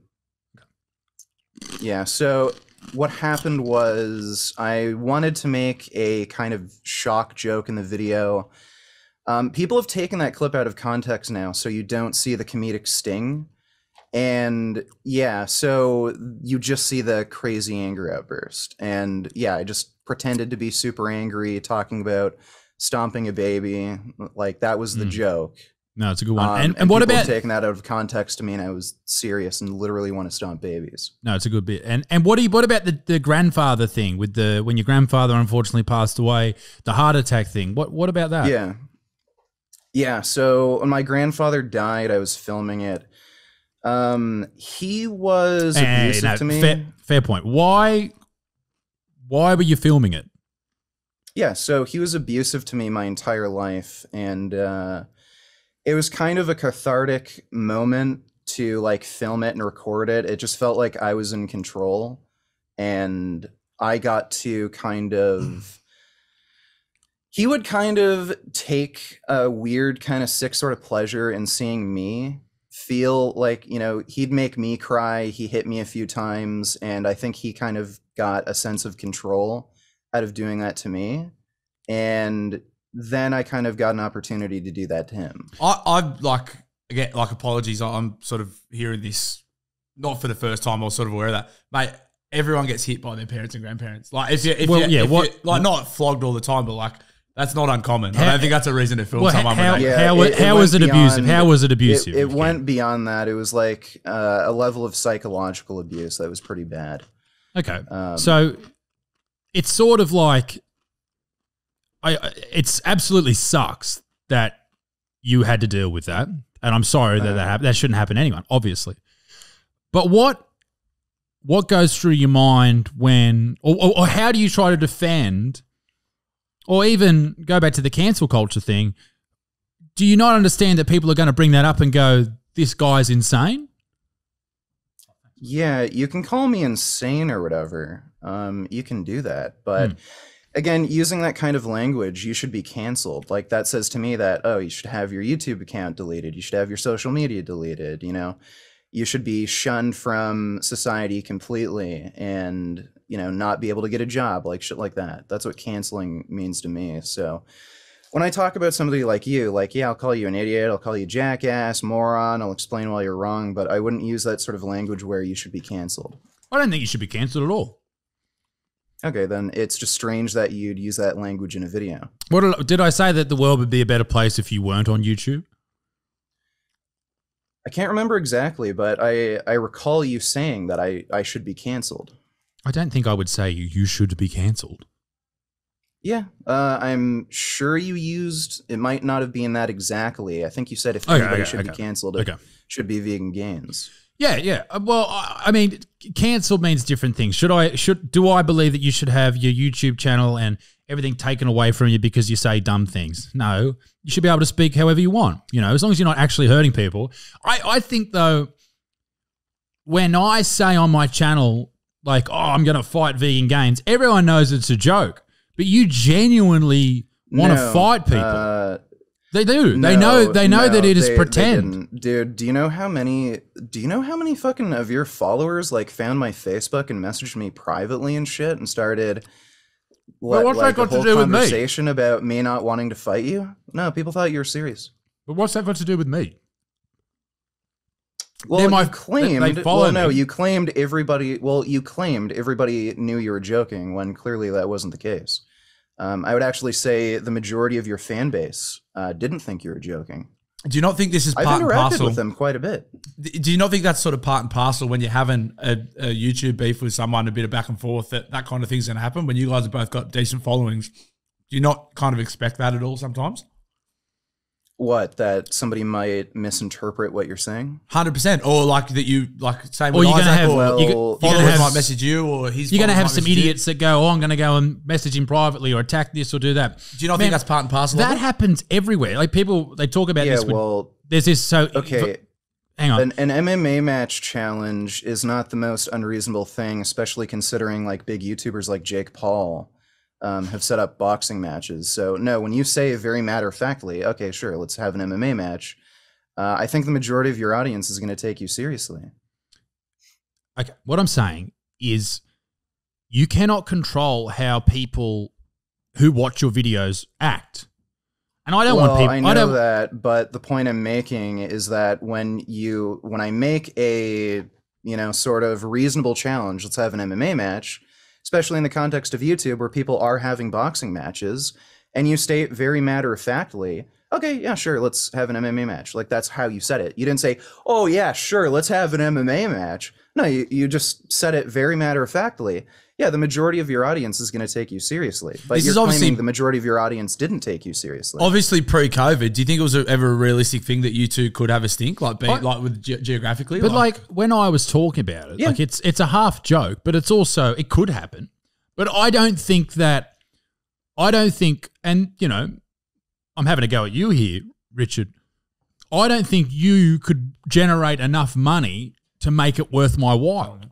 yeah, so what happened was I wanted to make a kind of shock joke in the video. Um, people have taken that clip out of context now, so you don't see the comedic sting. And yeah, so you just see the crazy anger outburst. And yeah, I just pretended to be super angry, talking about stomping a baby. Like, that was the Mm. joke. No, it's a good one. Um, and, and what people have about? taking that out of context to mean I was serious and literally want to stomp babies? No, it's a good bit. And and what do you, what about the, the grandfather thing with the when your grandfather unfortunately passed away, the heart attack thing? What what about that? Yeah. Yeah, so when my grandfather died, I was filming it. Um, he was Hey, abusive no, to me. fair, fair point. Why why were you filming it? Yeah, so he was abusive to me my entire life, and uh, it was kind of a cathartic moment to like film it and record it. It just felt like I was in control, and I got to kind of. He would kind of take a weird, kind of sick sort of pleasure in seeing me feel like, you know, he'd make me cry. He hit me a few times, and I think he kind of got a sense of control out of doing that to me. And then I kind of got an opportunity to do that to him. I, I've like again, like apologies. I'm sort of hearing this not for the first time. I was sort of aware of that, mate. Everyone gets hit by their parents and grandparents. Like if you, if Well, you, yeah, if what- you, like not flogged all the time, but like that's not uncommon. I How- don't think that's a reason to film Well, someone how, with that. Yeah, how, it- it how was it went abusive? beyond- How was it It, abusive? it went beyond that. It was like uh, a level of psychological abuse that was pretty bad. Okay. Um, So it's sort of like I I- it's absolutely sucks that you had to deal with that. And I'm sorry that Uh. that happened. That shouldn't happen to anyone, obviously. But what what goes through your mind when or, or, or how do you try to defend or even go back to the cancel culture thing? Do you not understand that people are going to bring that up and go, this guy's insane? Yeah, you can call me insane or whatever. Um, you can do that. But Hmm. again, using that kind of language, you should be canceled. Like, that says to me that, oh, you should have your YouTube account deleted. You should have your social media deleted. You know, you should be shunned from society completely and, you know, not be able to get a job, like shit like that. That's what canceling means to me. So when I talk about somebody like you, like, yeah, I'll call you an idiot, I'll call you jackass, moron, I'll explain why you're wrong, but I wouldn't use that sort of language where you should be canceled. I don't think you should be cancelled at all. Okay, then it's just strange that you'd use that language in a video. What did- did I say that the world would be a better place if you weren't on YouTube? I I can't remember exactly, but I, I recall you saying that I, I should be canceled. I don't think I would say you, you should be cancelled. Yeah, uh, I'm sure you used, it might not have been that exactly. I think you said if Okay, anybody okay, should okay. be canceled, it Okay. should be Vegan Gains. Yeah, yeah. Uh, Well, I I mean, cancelled means different things. Should I should do I believe that you should have your YouTube channel and everything taken away from you because you say dumb things? No, you should be able to speak however you want. You know, as long as you're not actually hurting people. I I think though, when I say on my channel like, "Oh, I'm going to fight Vegan Gains," everyone knows it's a joke, but you genuinely want to No, fight people. Uh, they do. they no, know. They know no, that it is they- they pretend. didn't. Dude, do you know how many? Do you know how many fucking of your followers like found my Facebook and messaged me privately and shit and started? Well, What, what's that like, got a to whole do with me? conversation about me not wanting to fight you? No, people thought you were serious. But what's that got to do with me? Well, They're my- you claimed. they follow well, no, me. you claimed everybody. Well, you claimed everybody knew you were joking when clearly that wasn't the case. Um, I would actually say the majority of your fan base uh, didn't think you were joking. Do you not think this is I've part and interacted parcel? with them quite a bit. Do you not think that's sort of part and parcel when you're having a, a YouTube beef with someone, a bit of back and forth, that that kind of thing's going to happen when you guys have both got decent followings? Do you not kind of expect that at all sometimes? What, that somebody might misinterpret what you're saying? one hundred percent. Or like that you, like same Or with you're gonna Isaac, have- or well, you you're you're followers gonna have- might message you, or his You're going to followers have might some message you. idiots that go, "Oh, I'm going to go and message him privately or attack this or do that." Do you not Man, think that's part and parcel of That it? happens everywhere. Like people, they talk about Yeah, this. With, well, there's this. So okay. hang on. An, an M M A match challenge is not the most unreasonable thing, especially considering like big YouTubers like Jake Paul um, have set up boxing matches. So no, when you say very matter-of-factly, okay, sure, let's have an M M A match, uh, I think the majority of your audience is going to take you seriously. Okay, what I'm saying is, you cannot control how people who watch your videos act. And I don't well, want people. I know don't. that, but the point I'm making is that when you when I make a you know sort of reasonable challenge, let's have an M M A match, especially in the context of YouTube where people are having boxing matches, and you state very matter of factly, okay, yeah, sure, let's have an M M A match. Like that's how you said it. You didn't say, oh yeah, sure, let's have an M M A match. No, you, you just said it very matter of factly. Yeah, the majority of your audience is going to take you seriously, but This you're is obviously- claiming the majority of your audience didn't take you seriously. Obviously, pre-COVID, do you think it was a, ever a realistic thing that you two could have a stink, like be, I- like with ge- geographically? But like when I was talking about it, Yeah. like it's it's a half joke, but it's also it could happen. But I don't think that I don't think, and you know, I'm having a go at you here, Richard. I don't think you could generate enough money to make it worth my while.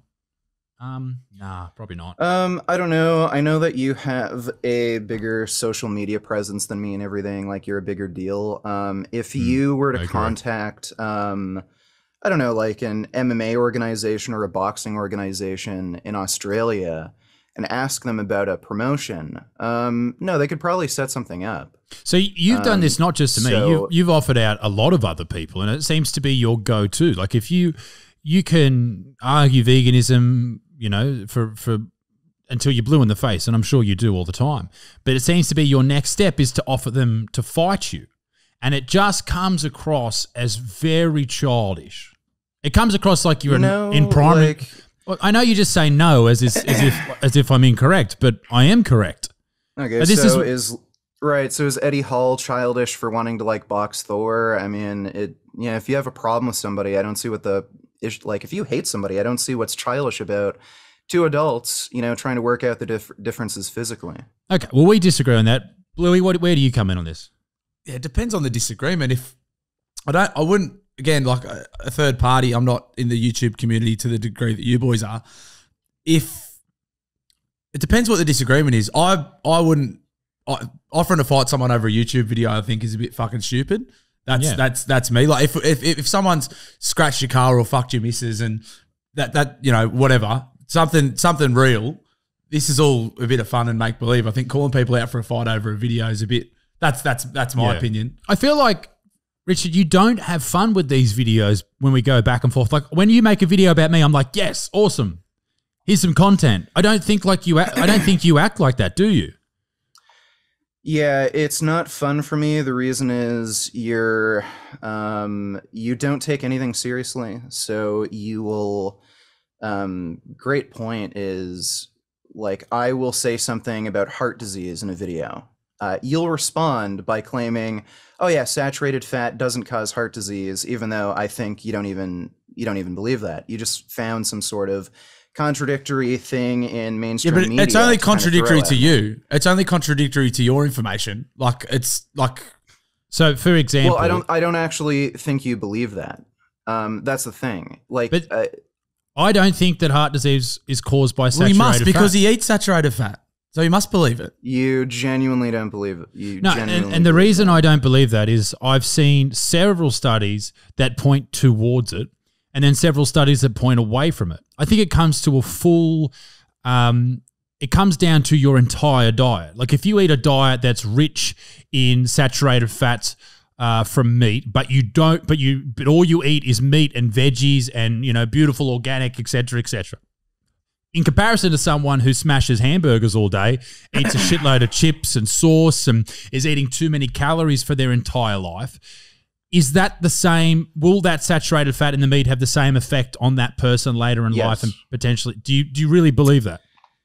Um, nah, probably not. Um, I don't know. I know that you have a bigger social media presence than me and everything. Like you're a bigger deal. Um, if you were to I agree. contact, um, I don't know, like an M M A organization or a boxing organization in Australia and ask them about a promotion, um, no, they could probably set something up. So you've done Um, this not just to me. so- You've, you've offered out a lot of other people, and it seems to be your go-to. Like if you you can argue veganism, you know, for for until you're blue in the face, and I'm sure you do all the time. But it seems to be your next step is to offer them to fight you, and it just comes across as very childish. It comes across like you're No, in, in primary. like- Well, I know you just say no as is, as if as if I'm incorrect, but I am correct. Okay, But this so is- is right. So is Eddie Hall childish for wanting to like box Thor? I mean, it. Yeah, if you have a problem with somebody, I don't see what the ish, like. If you hate somebody, I don't see what's childish about two adults, you know, trying to work out the dif- differences physically. Okay, well, we disagree on that. Bluey, what, where do you come in on this? Yeah, it depends on the disagreement. If I don't, I wouldn't. Again, like a, a third party, I'm not in the YouTube community to the degree that you boys are. If it depends what the disagreement is, I I wouldn't. I, offering to fight someone over a YouTube video, I think, is a bit fucking stupid. That's Yeah. that's that's me. Like if if if someone's scratched your car or fucked your missus and that that you know whatever something something real, this is all a bit of fun and make believe. I think calling people out for a fight over a video is a bit. That's that's that's my Yeah. opinion. I feel like, Richard, you don't have fun with these videos when we go back and forth. Like when you make a video about me, I'm like, yes, awesome. Here's some content. I don't think like you. Act, I don't think you act like that, do you? Yeah, it's not fun for me. The reason is you're um you don't take anything seriously. So you will um great point is like I will say something about heart disease in a video. Uh, you'll respond by claiming, "Oh yeah, saturated fat doesn't cause heart disease," even though I think you don't even you don't even believe that. You just found some sort of contradictory thing in Yeah, mainstream but media. it's only to kind of contradictory throw to at me. you. It's only contradictory to your information. Like it's like So, for example, Well, I don't. I don't actually think you believe that. Um, that's the thing. Like, But- uh, I don't think that heart disease is caused by well, saturated he must because fat. he eats saturated fat, so he must believe it. you genuinely don't believe it. You No, genuinely and, and the believe reason that. I don't believe that is I've seen several studies that point towards it, and then several studies that point away from it. I think it comes to a full. Um, it comes down to your entire diet. Like if you eat a diet that's rich in saturated fats uh, from meat, but you don't, but you, but all you eat is meat and veggies and you know beautiful organic, et cetera, et cetera. In comparison to someone who smashes hamburgers all day, eats a shitload of chips and sauce, and is eating too many calories for their entire life, is that the same? Will that saturated fat in the meat have the same effect on that person later in Yes. life and potentially? Do you do you really believe that?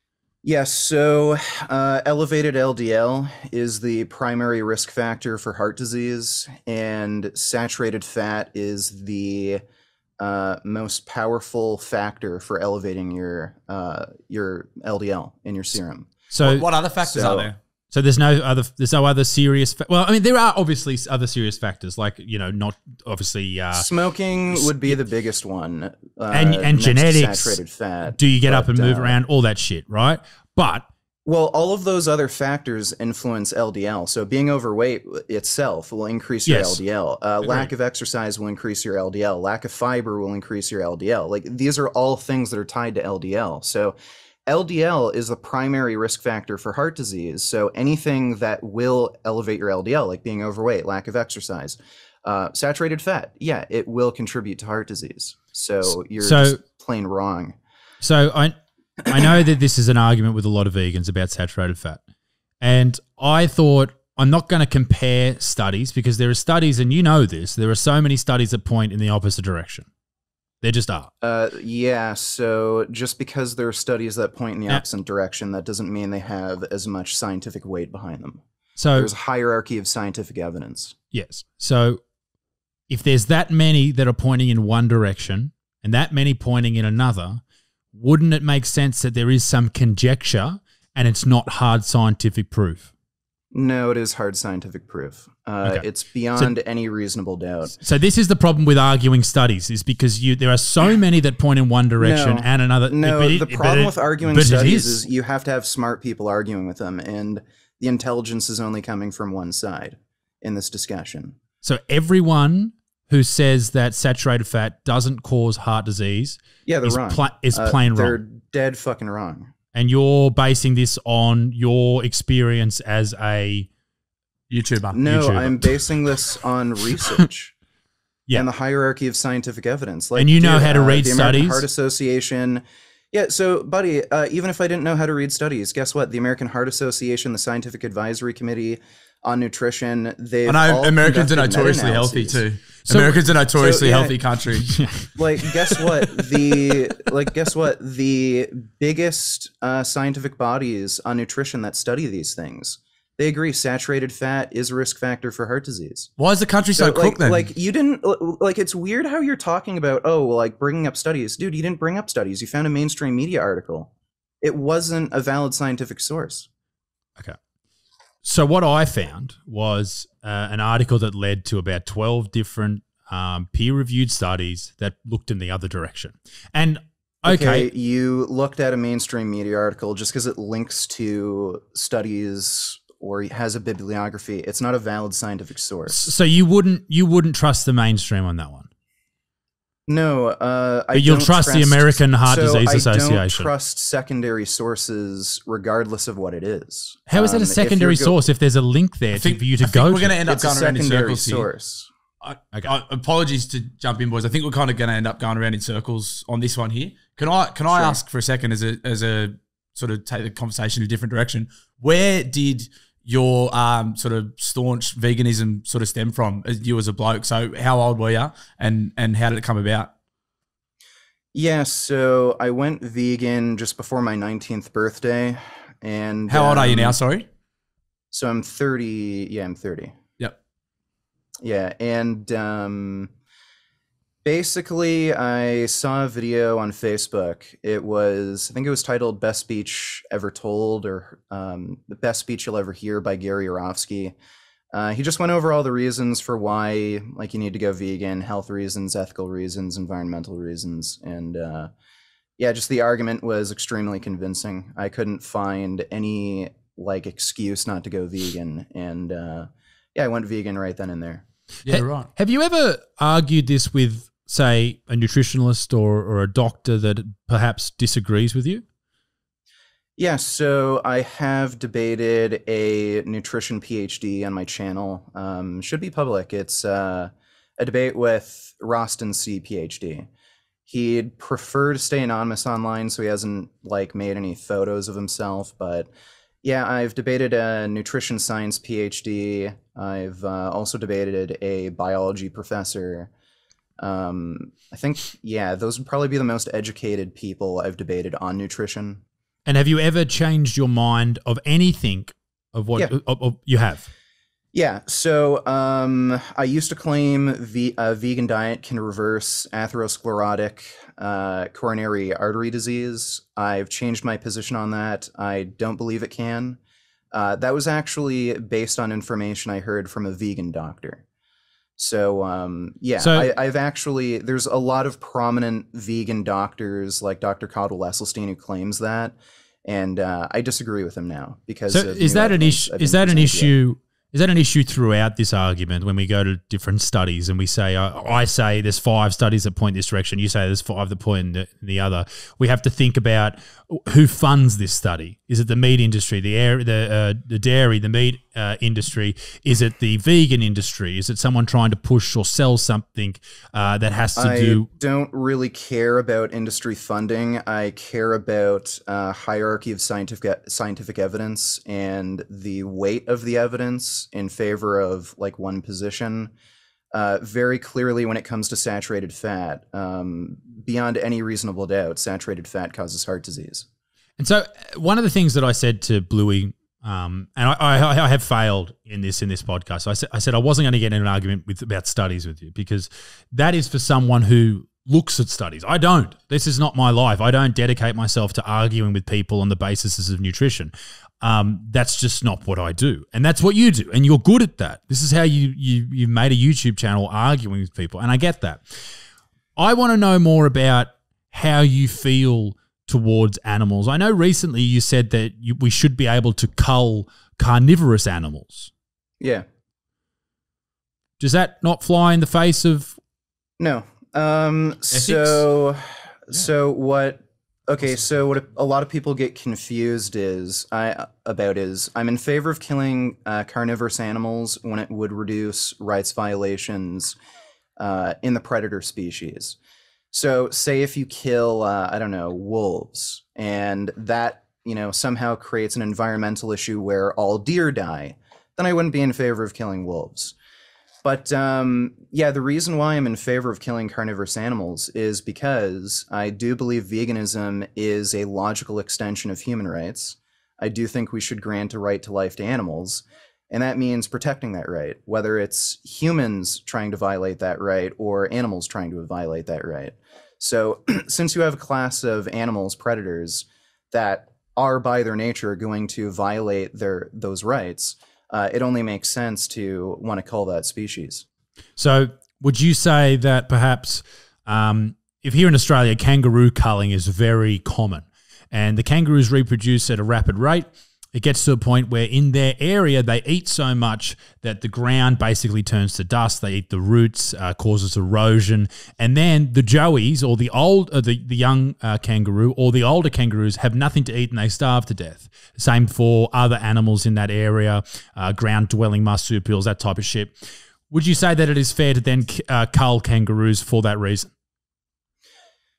Yes. So, uh, elevated L D L is the primary risk factor for heart disease, and saturated fat is the uh, most powerful factor for elevating your uh, your L D L in your serum. So, What, what other factors so- are there? so there's no other there's no other serious. Fa- well, I mean, there are obviously other serious factors, like you know, not obviously. Uh, Smoking would be the biggest one, uh, And- and next to genetics. saturated fat. do you get up but, and move uh, around? All that shit, right? But Well, all of those other factors influence L D L. So being overweight itself will increase your Yes. L D L. Uh, lack of exercise will increase your L D L. Lack of fiber will increase your L D L. Like these are all things that are tied to L D L. So L D L is the primary risk factor for heart disease. So anything that will elevate your L D L, like being overweight, lack of exercise, uh, saturated fat, yeah, it will contribute to heart disease. So you're So- just plain wrong. So I I know that this is an argument with a lot of vegans about saturated fat. And I thought I'm not going to compare studies because there are studies, and you know this, there are so many studies that point in the opposite direction. There just are. Uh, yeah, so just because there are studies that point in the Yeah. opposite direction, that doesn't mean they have as much scientific weight behind them. So There's a hierarchy of scientific evidence. yes. So if there's that many that are pointing in one direction and that many pointing in another, wouldn't it make sense that there is some conjecture and it's not hard scientific proof? No, it is hard scientific proof. Uh, Okay. It's beyond any reasonable doubt. So this is the problem with arguing studies, is because you there are so many that point in one direction No. and another. No, but it- the but problem it- with arguing but it studies is. is you have to have smart people arguing with them, and the intelligence is only coming from one side in this discussion. So everyone who says that saturated fat doesn't cause heart disease Yeah, they're is, wrong. pla- is Uh, plain they're wrong. dead fucking wrong. And you're basing this on your experience as a YouTuber. No, YouTuber. I'm basing this on research. Yeah. And the hierarchy of scientific evidence. Like, And you know dude, how to uh, read the American studies? Heart Association. Yeah, so, buddy, uh, even if I didn't know how to read studies, guess what? The American Heart Association, the Scientific Advisory Committee on Nutrition, they've I know all Americans are conducted notoriously healthy meta-analyses. too. So- Americans are notoriously so, yeah. healthy country. Like, guess what? The like, guess what? The biggest uh, scientific bodies on nutrition that study these things, they agree saturated fat is a risk factor for heart disease. Why is the country so, So, cooked like, then? like you didn't like. It's weird how you're talking about. Oh, well, like bringing up studies, dude. You didn't bring up studies. You found a mainstream media article. It wasn't a valid scientific source. Okay. So what I found was uh, an article that led to about twelve different um, peer-reviewed studies that looked in the other direction. And okay, you looked at a mainstream media article just because it links to studies or has a bibliography. It's not a valid scientific source. so you wouldn't you wouldn't trust the mainstream on that one. No, uh, I But you'll don't trust the American Heart so Disease I don't Association. trust secondary sources, regardless of what it is. How is that Um, a if you're secondary go- source if there's a link there I to, think, for you to I think go we're to? going to end up It's a going around in secondary circles here. source. I, I, apologies to jump in, boys. I think we're kind of going to end up going around in circles on this one here. Can I can I Sure. ask for a second as a as a sort of take the conversation in a different direction? Where did your um, sort of staunch veganism sort of stem from, as you as a bloke. So how old were you, and and how did it come about? Yeah, so I went vegan just before my nineteenth birthday. And How old are you now? um, Sorry. So I'm thirty. Yeah, I'm thirty. Yep. Yeah, and um, basically, I saw a video on Facebook. It was, I think it was titled "Best Speech Ever Told" or um, "The Best Speech You'll Ever Hear" by Gary Yourofsky. Uh, he just went over all the reasons for why, like, you need to go vegan: health reasons, ethical reasons, environmental reasons, and uh, yeah, just the argument was extremely convincing. I couldn't find any like excuse not to go vegan, and uh, yeah, I went vegan right then and there. Yeah, Ha- right. Have you ever argued this with, say, a nutritionalist or, or a doctor that perhaps disagrees with you? Yeah, so I have debated a nutrition PhD on my channel. Um, should be public. It's uh, a debate with Roston C. PhD. He'd prefer to stay anonymous online, so he hasn't like made any photos of himself. But yeah, I've debated a nutrition science PhD. I've uh, also debated a biology professor. Um, I think, yeah, those would probably be the most educated people I've debated on nutrition. And have you ever changed your mind of anything of what Yeah. of, of- you have? Yeah, so um, I used to claim ve- a vegan diet can reverse atherosclerotic uh, coronary artery disease. I've changed my position on that. I don't believe it can. Uh, that was actually based on information I heard from a vegan doctor. So um, yeah, So- I, I've actually, there's a lot of prominent vegan doctors like Doctor Caldwell Esselstyn who claims that, and uh, I disagree with him now because So of is new that an evidence issue? I've Is been that an presented with. issue? Is that an issue throughout this argument when we go to different studies and we say, uh, I say there's five studies that point this direction, you say there's five that point in the, in the other. We have to think about who funds this study. Is it the meat industry, the air, the uh, the dairy, the meat uh, industry? Is it the vegan industry? Is it someone trying to push or sell something uh, that has to I do? don't really care about industry funding. I care about uh, hierarchy of scientific scientific evidence and the weight of the evidence in favor of like one position. Uh, very clearly, when it comes to saturated fat, um, beyond any reasonable doubt, saturated fat causes heart disease. And so uh, one of the things that I said to Bluey, um, and I, I, I have failed in this in this podcast. So I said I said I wasn't going to get in an argument with about studies with you because that is for someone who looks at studies. I don't. This is not my life. I don't dedicate myself to arguing with people on the basis of nutrition. Um, that's just not what I do, and that's what you do, and you're good at that. This is how you you you made a YouTube channel arguing with people, and I get that. I want to know more about how you feel towards animals. I know recently you said that you, we should be able to cull carnivorous animals. Yeah. Does that not fly in the face of? No. Um, so, so what? Okay, so what a lot of people get confused is I about is I'm in favor of killing uh, carnivorous animals when it would reduce rights violations uh, in the predator species. So, say if you kill uh, I don't know, wolves, and that, you know, somehow creates an environmental issue where all deer die, then I wouldn't be in favor of killing wolves. But um, yeah, the reason why I'm in favor of killing carnivorous animals is because I do believe veganism is a logical extension of human rights. I do think we should grant a right to life to animals, and that means protecting that right, whether it's humans trying to violate that right or animals trying to violate that right. So since you have a class of animals, predators, that are by their nature going to violate their those rights, Uh, it only makes sense to want to cull that species. So would you say that perhaps um, if here in Australia, kangaroo culling is very common and the kangaroos reproduce at a rapid rate, it gets to a point where in their area they eat so much that the ground basically turns to dust. They eat the roots, uh, causes erosion, and then the joeys or the old, uh, the the young uh, kangaroo or the older kangaroos have nothing to eat and they starve to death. Same for other animals in that area, uh, ground-dwelling marsupials, that type of shit. Would you say that it is fair to then uh, cull kangaroos for that reason?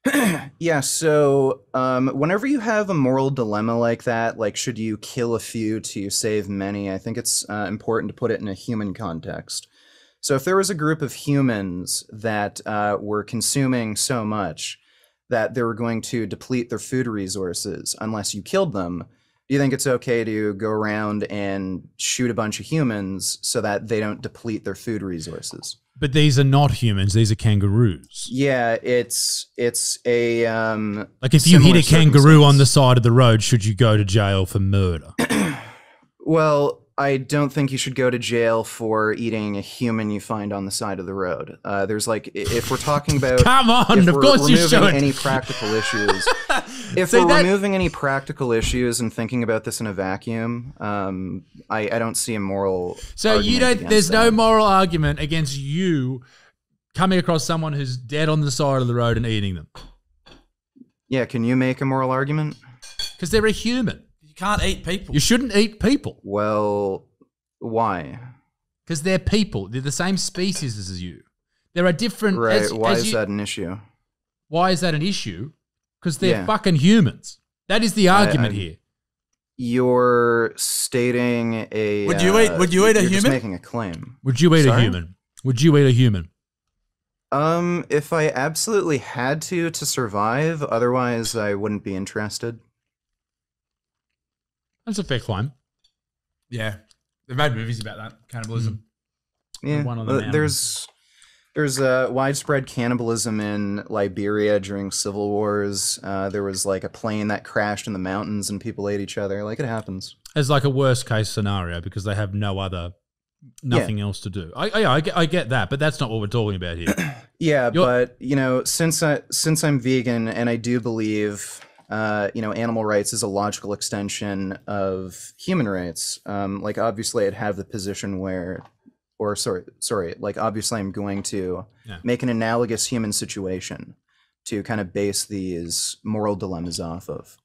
Yeah, so um, whenever you have a moral dilemma like that, like should you kill a few to save many, I think it's uh, important to put it in a human context. So if there was a group of humans that uh, were consuming so much that they were going to deplete their food resources unless you killed them, do you think it's okay to go around and shoot a bunch of humans so that they don't deplete their food resources? But these are not humans. These are kangaroos. Yeah, it's it's a um, Like if you hit similar a kangaroo on the circumstance. side of the road, should you go to jail for murder? Well, I don't think you should go to jail for eating a human you find on the side of the road. Uh, there's like, i- if we're talking about, Come on, if of we're course you removing should. any practical issues, if See, we're that- removing any practical issues and thinking about this in a vacuum, um, I, I don't see a moral. So you argument don't. against There's no that. moral argument against you coming across someone who's dead on the side of the road and eating them Yeah, can you make a moral argument? because they're a human. You can't eat people. You shouldn't eat people Well, why? because they're people. They're the same species as you. There are different. Right? as- why as is you- that an issue? Why is that an issue? Because they're Yeah. fucking humans. That is the argument I- here. You're stating a. Would you uh, eat- would you eat a you're just human? making a claim. Would you eat a Sorry? human? Would you eat a human? Um, if I absolutely had to to survive, otherwise I wouldn't be interested. That's a fair claim. Yeah. They've made movies about that, cannibalism. Yeah, one on the uh, mountain. there's there's uh, widespread cannibalism in Liberia during civil wars. Uh, there was like a plane that crashed in the mountains and people ate each other. Like it happens. As like a worst case scenario because they have no other, nothing else to do. I, I, I, get, I get that, but that's not what we're talking about here. Yeah, You're- but you know, since I since I'm vegan and I do believe, uh, you know, animal rights is a logical extension of human rights. Um, like obviously, I'd have the position where, or sorry, sorry, like obviously, I'm going to Yeah. make an analogous human situation to kind of base these moral dilemmas off of.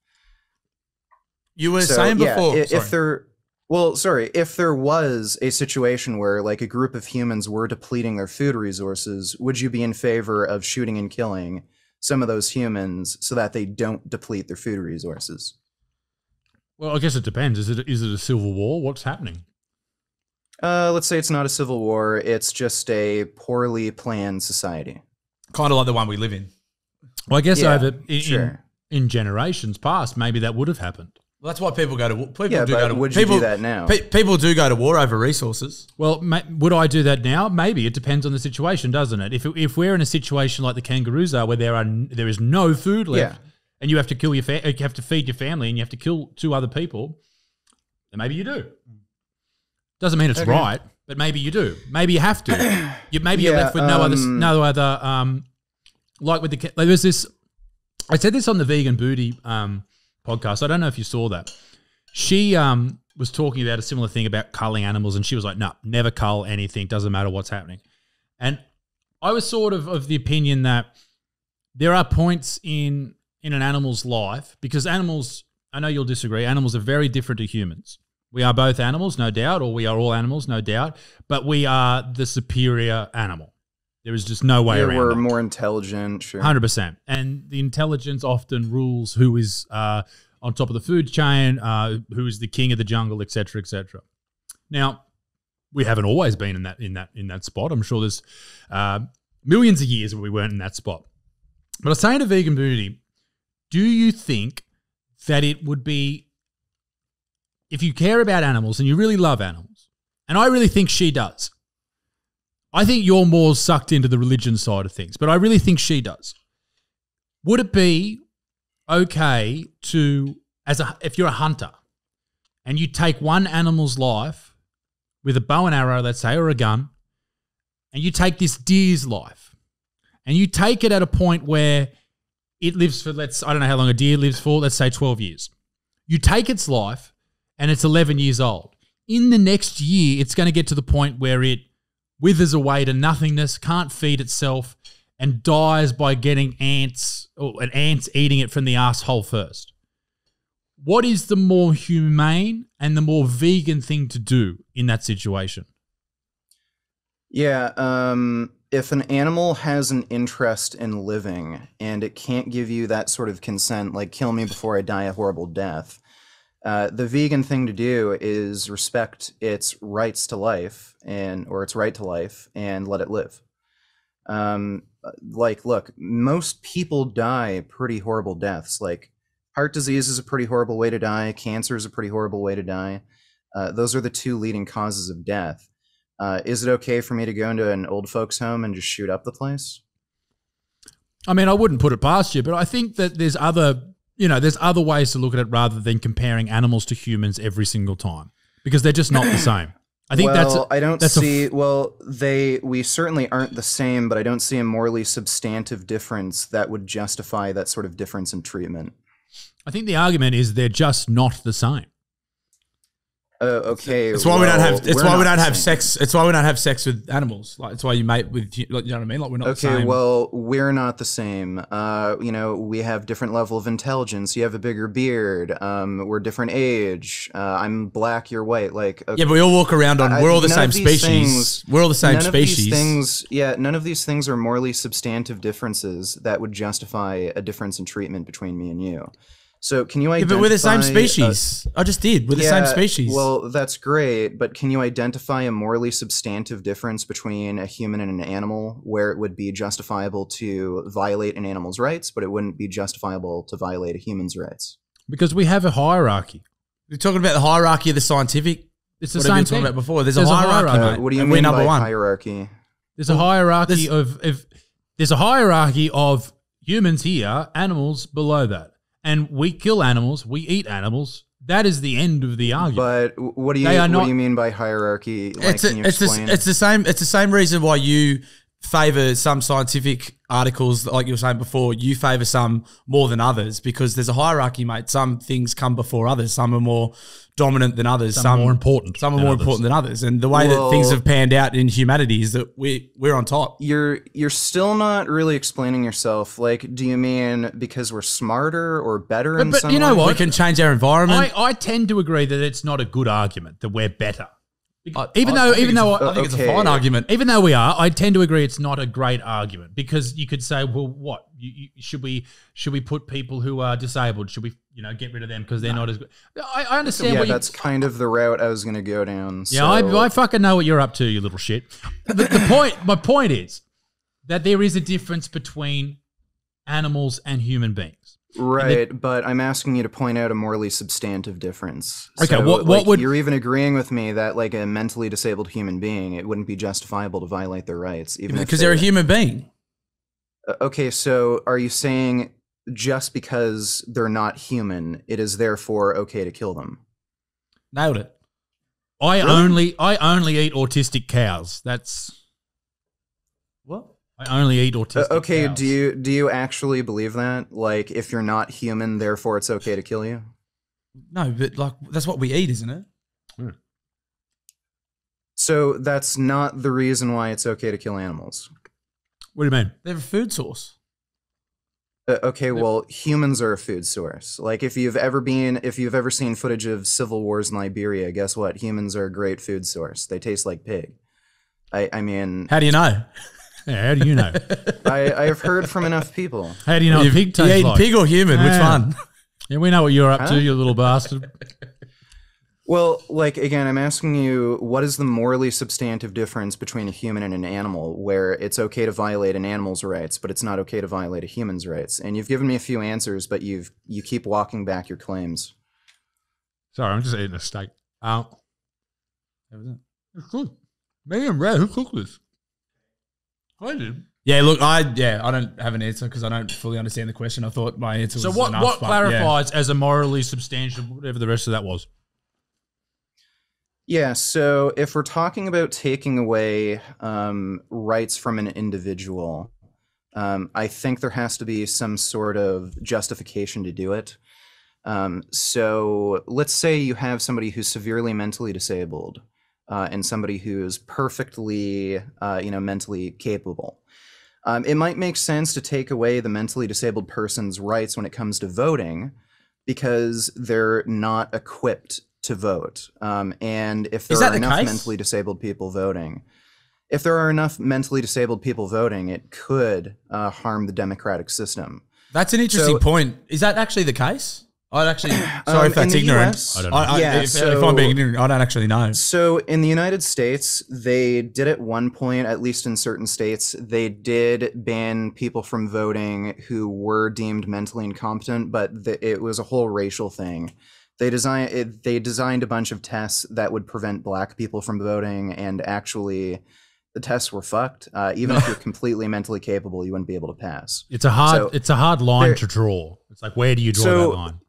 You were So, saying yeah, before. i- sorry. if there, well, sorry, if there was a situation where like a group of humans were depleting their food resources, would you be in favor of shooting and killing some of those humans so that they don't deplete their food resources? Well, I guess it depends. Is it is it a civil war? What's happening? Uh, let's say it's not a civil war; it's just a poorly planned society. Kind of like the one we live in. Well, I guess Yeah, over in, sure. in, in generations past, maybe that would have happened. Well, that's why people go to war. People Yeah, do but go to would you people, do that now? pe- people do go to war over resources. Well, ma- would I do that now? Maybe it depends on the situation, doesn't it? If if we're in a situation like the kangaroos are, where there are n- there is no food left, Yeah. and you have to kill your fa- you have to feed your family, and you have to kill two other people, then maybe you do. Doesn't mean it's Okay. right, but maybe you do. Maybe you have to. You maybe you're Yeah, left with no other s- um, no other um like with the ca- like there's this. I said this on the Vegan Booty um podcast. I don't know if you saw that. She um was talking about a similar thing about culling animals, and she was like, "No, never cull anything. Doesn't matter what's happening." And I was sort of of the opinion that there are points in in an animal's life because animals. I know you'll disagree. Animals are very different to humans. We are both animals, no doubt, or we are all animals, no doubt. But we are the superior animal. There is just no way Yeah, around we're it. more intelligent, sure. one hundred percent. And the intelligence often rules who is uh, on top of the food chain, uh, who is the king of the jungle, et cetera, et cetera. Now, we haven't always been in that in that in that spot. I'm sure there's uh, millions of years where we weren't in that spot. But I was saying to Vegan Booty, do you think that it would be, if you care about animals and you really love animals, and I really think she does, I think you're more sucked into the religion side of things, but I really think she does. Would it be okay to, as a, if you're a hunter and you take one animal's life with a bow and arrow, let's say, or a gun, and you take this deer's life and you take it at a point where it lives for, let's, I don't know how long a deer lives for, let's say twelve years. You take its life and it's eleven years old. In the next year, it's going to get to the point where it withers away to nothingness, can't feed itself, and dies by getting ants, or an ants eating it from the asshole first. What is the more humane and the more vegan thing to do in that situation? Yeah, um, if an animal has an interest in living and it can't give you that sort of consent, like kill me before I die a horrible death, uh, the vegan thing to do is respect its rights to life and or its right to life and let it live. Um, like, look, most people die pretty horrible deaths. Like, heart disease is a pretty horrible way to die. Cancer is a pretty horrible way to die. Uh, those are the two leading causes of death. Uh, is it okay for me to go into an old folks home and just shoot up the place? I mean, I wouldn't put it past you, but I think that there's other, you know, there's other ways to look at it rather than comparing animals to humans every single time because they're just not the same. I think well, that's. A, I don't that's see. A, well, they we certainly aren't the same, but I don't see a morally substantive difference that would justify that sort of difference in treatment. I think the argument is they're just not the same. Uh, okay, It's why well, we don't have. It's we're why we not don't the have same. sex. It's why we don't have sex with animals. Like it's why you mate with. Like, you know what I mean? Like we're not the Okay, same. well, we're not the same. Uh, you know, we have different level of intelligence. You have a bigger beard. Um, we're different age. Uh, I'm black. You're white. Like, okay. Yeah, but we all walk around on. I- We're all the none same of these species. things- We're all the same none species. Of these things, yeah, none of these things are morally substantive differences that would justify a difference in treatment between me and you. So can you Yeah, identify? but we're the same uh, species. I just did. We're the same yeah, species. Well, that's great, but can you identify a morally substantive difference between a human and an animal where it would be justifiable to violate an animal's rights, but it wouldn't be justifiable to violate a human's rights? Because we have a hierarchy. You're talking about the hierarchy of the scientific. It's the What have same you thing. talking about before? There's, There's a a hierarchy, hierarchy. mate. Uh, what do you and we're mean number by one. hierarchy? There's a hierarchy of if there's a hierarchy of humans here, animals below that, and we kill animals, we eat animals. That is the end of the argument. But what do you They are what not- do you mean by hierarchy? Like, It's a, can you it's the, explain? it's the same. It's the same reason why you favor some scientific articles, like you were saying before. You favor some more than others because there's a hierarchy, mate. Some things come before others. Some are more dominant than others. Some are more important Some are than more others. important than others. And the way that Well- things have panned out in humanity is that we we're on top. You're you're still not really explaining yourself. Like, do you mean because we're smarter or better But- in but some you know way? what? We can change our environment. I, I tend to agree that it's not a good argument that we're better. I- Even I- though, I think even it's though, a- I think it's a Okay. fine argument. even though we are, I tend to agree it's not a great argument because you could say, well, what you, you, should we should we put people who are disabled? Should we, you know, get rid of them because they're not as good? I, I understand. Yeah, what you, that's kind of the route I was going to go down. yeah, so- I, I fucking know what you're up to, you little shit. The, the point, my point is that there is a difference between animals and human beings. Right, but I'm asking you to point out a morally substantive difference. Okay, So, what- what like, would- you're even agreeing with me that, like, a mentally disabled human being, it wouldn't be justifiable to violate their rights, even if Because they're a human being. Uh, Okay, so are you saying just because they're not human, it is therefore okay to kill them? Nailed it. I only, I only eat autistic cows. That's What? I only eat Uh, autistic. okay, cows. do you do you actually believe that? Like, if you're not human, therefore it's okay to kill you? No, but like that's what we eat, isn't it? So that's not the reason why it's okay to kill animals. What do you mean? They're a food source. Uh, okay, well, humans are a food source. Like, if you've ever been, if you've ever seen footage of civil wars in Liberia, guess what? Humans are a great food source. They taste like pig. I, I mean, How do you know? Yeah, how do you know? I, I have heard from enough people. How do you know what You- pig you tastes eating like? pig or human? Which Yeah. one? Yeah, we know what you're up Huh? to, you little bastard. Well, like, again, I'm asking you, what is the morally substantive difference between a human and an animal where it's okay to violate an animal's rights, but it's not okay to violate a human's rights? And you've given me a few answers, but you've you keep walking back your claims. Sorry, I'm just eating a steak. Um, it's good. Medium rare. Who cooked this? I did. Yeah, look, I yeah, I don't have an answer because I don't fully understand the question. I thought my answer was So what? enough, what but clarifies as a morally substantial, whatever the rest of that was? Yeah, so if we're talking about taking away um, rights from an individual, um, I think there has to be some sort of justification to do it. Um, so let's say you have somebody who's severely mentally disabled uh, and somebody who's perfectly, uh, you know, mentally capable. Um, it might make sense to take away the mentally disabled person's rights when it comes to voting because they're not equipped to vote. Um, and if there Is that are the enough case? mentally disabled people voting, if there are enough mentally disabled people voting, it could uh, harm the democratic system. That's an interesting So- point. Is that actually the case? I'd actually, sorry Um, if that's in the ignorant. U S I don't know. I, I, Yeah, if, so- if I'm being ignorant, I don't actually know. So in the United States, they did at one point, at least in certain states, they did ban people from voting who were deemed mentally incompetent, but the, it was a whole racial thing. They designed it, they designed a bunch of tests that would prevent black people from voting, and actually, the tests were fucked. Uh, even if you're completely mentally capable, you wouldn't be able to pass. It's a hard. So, it's a hard line there- to draw. It's like, where do you draw So- that line?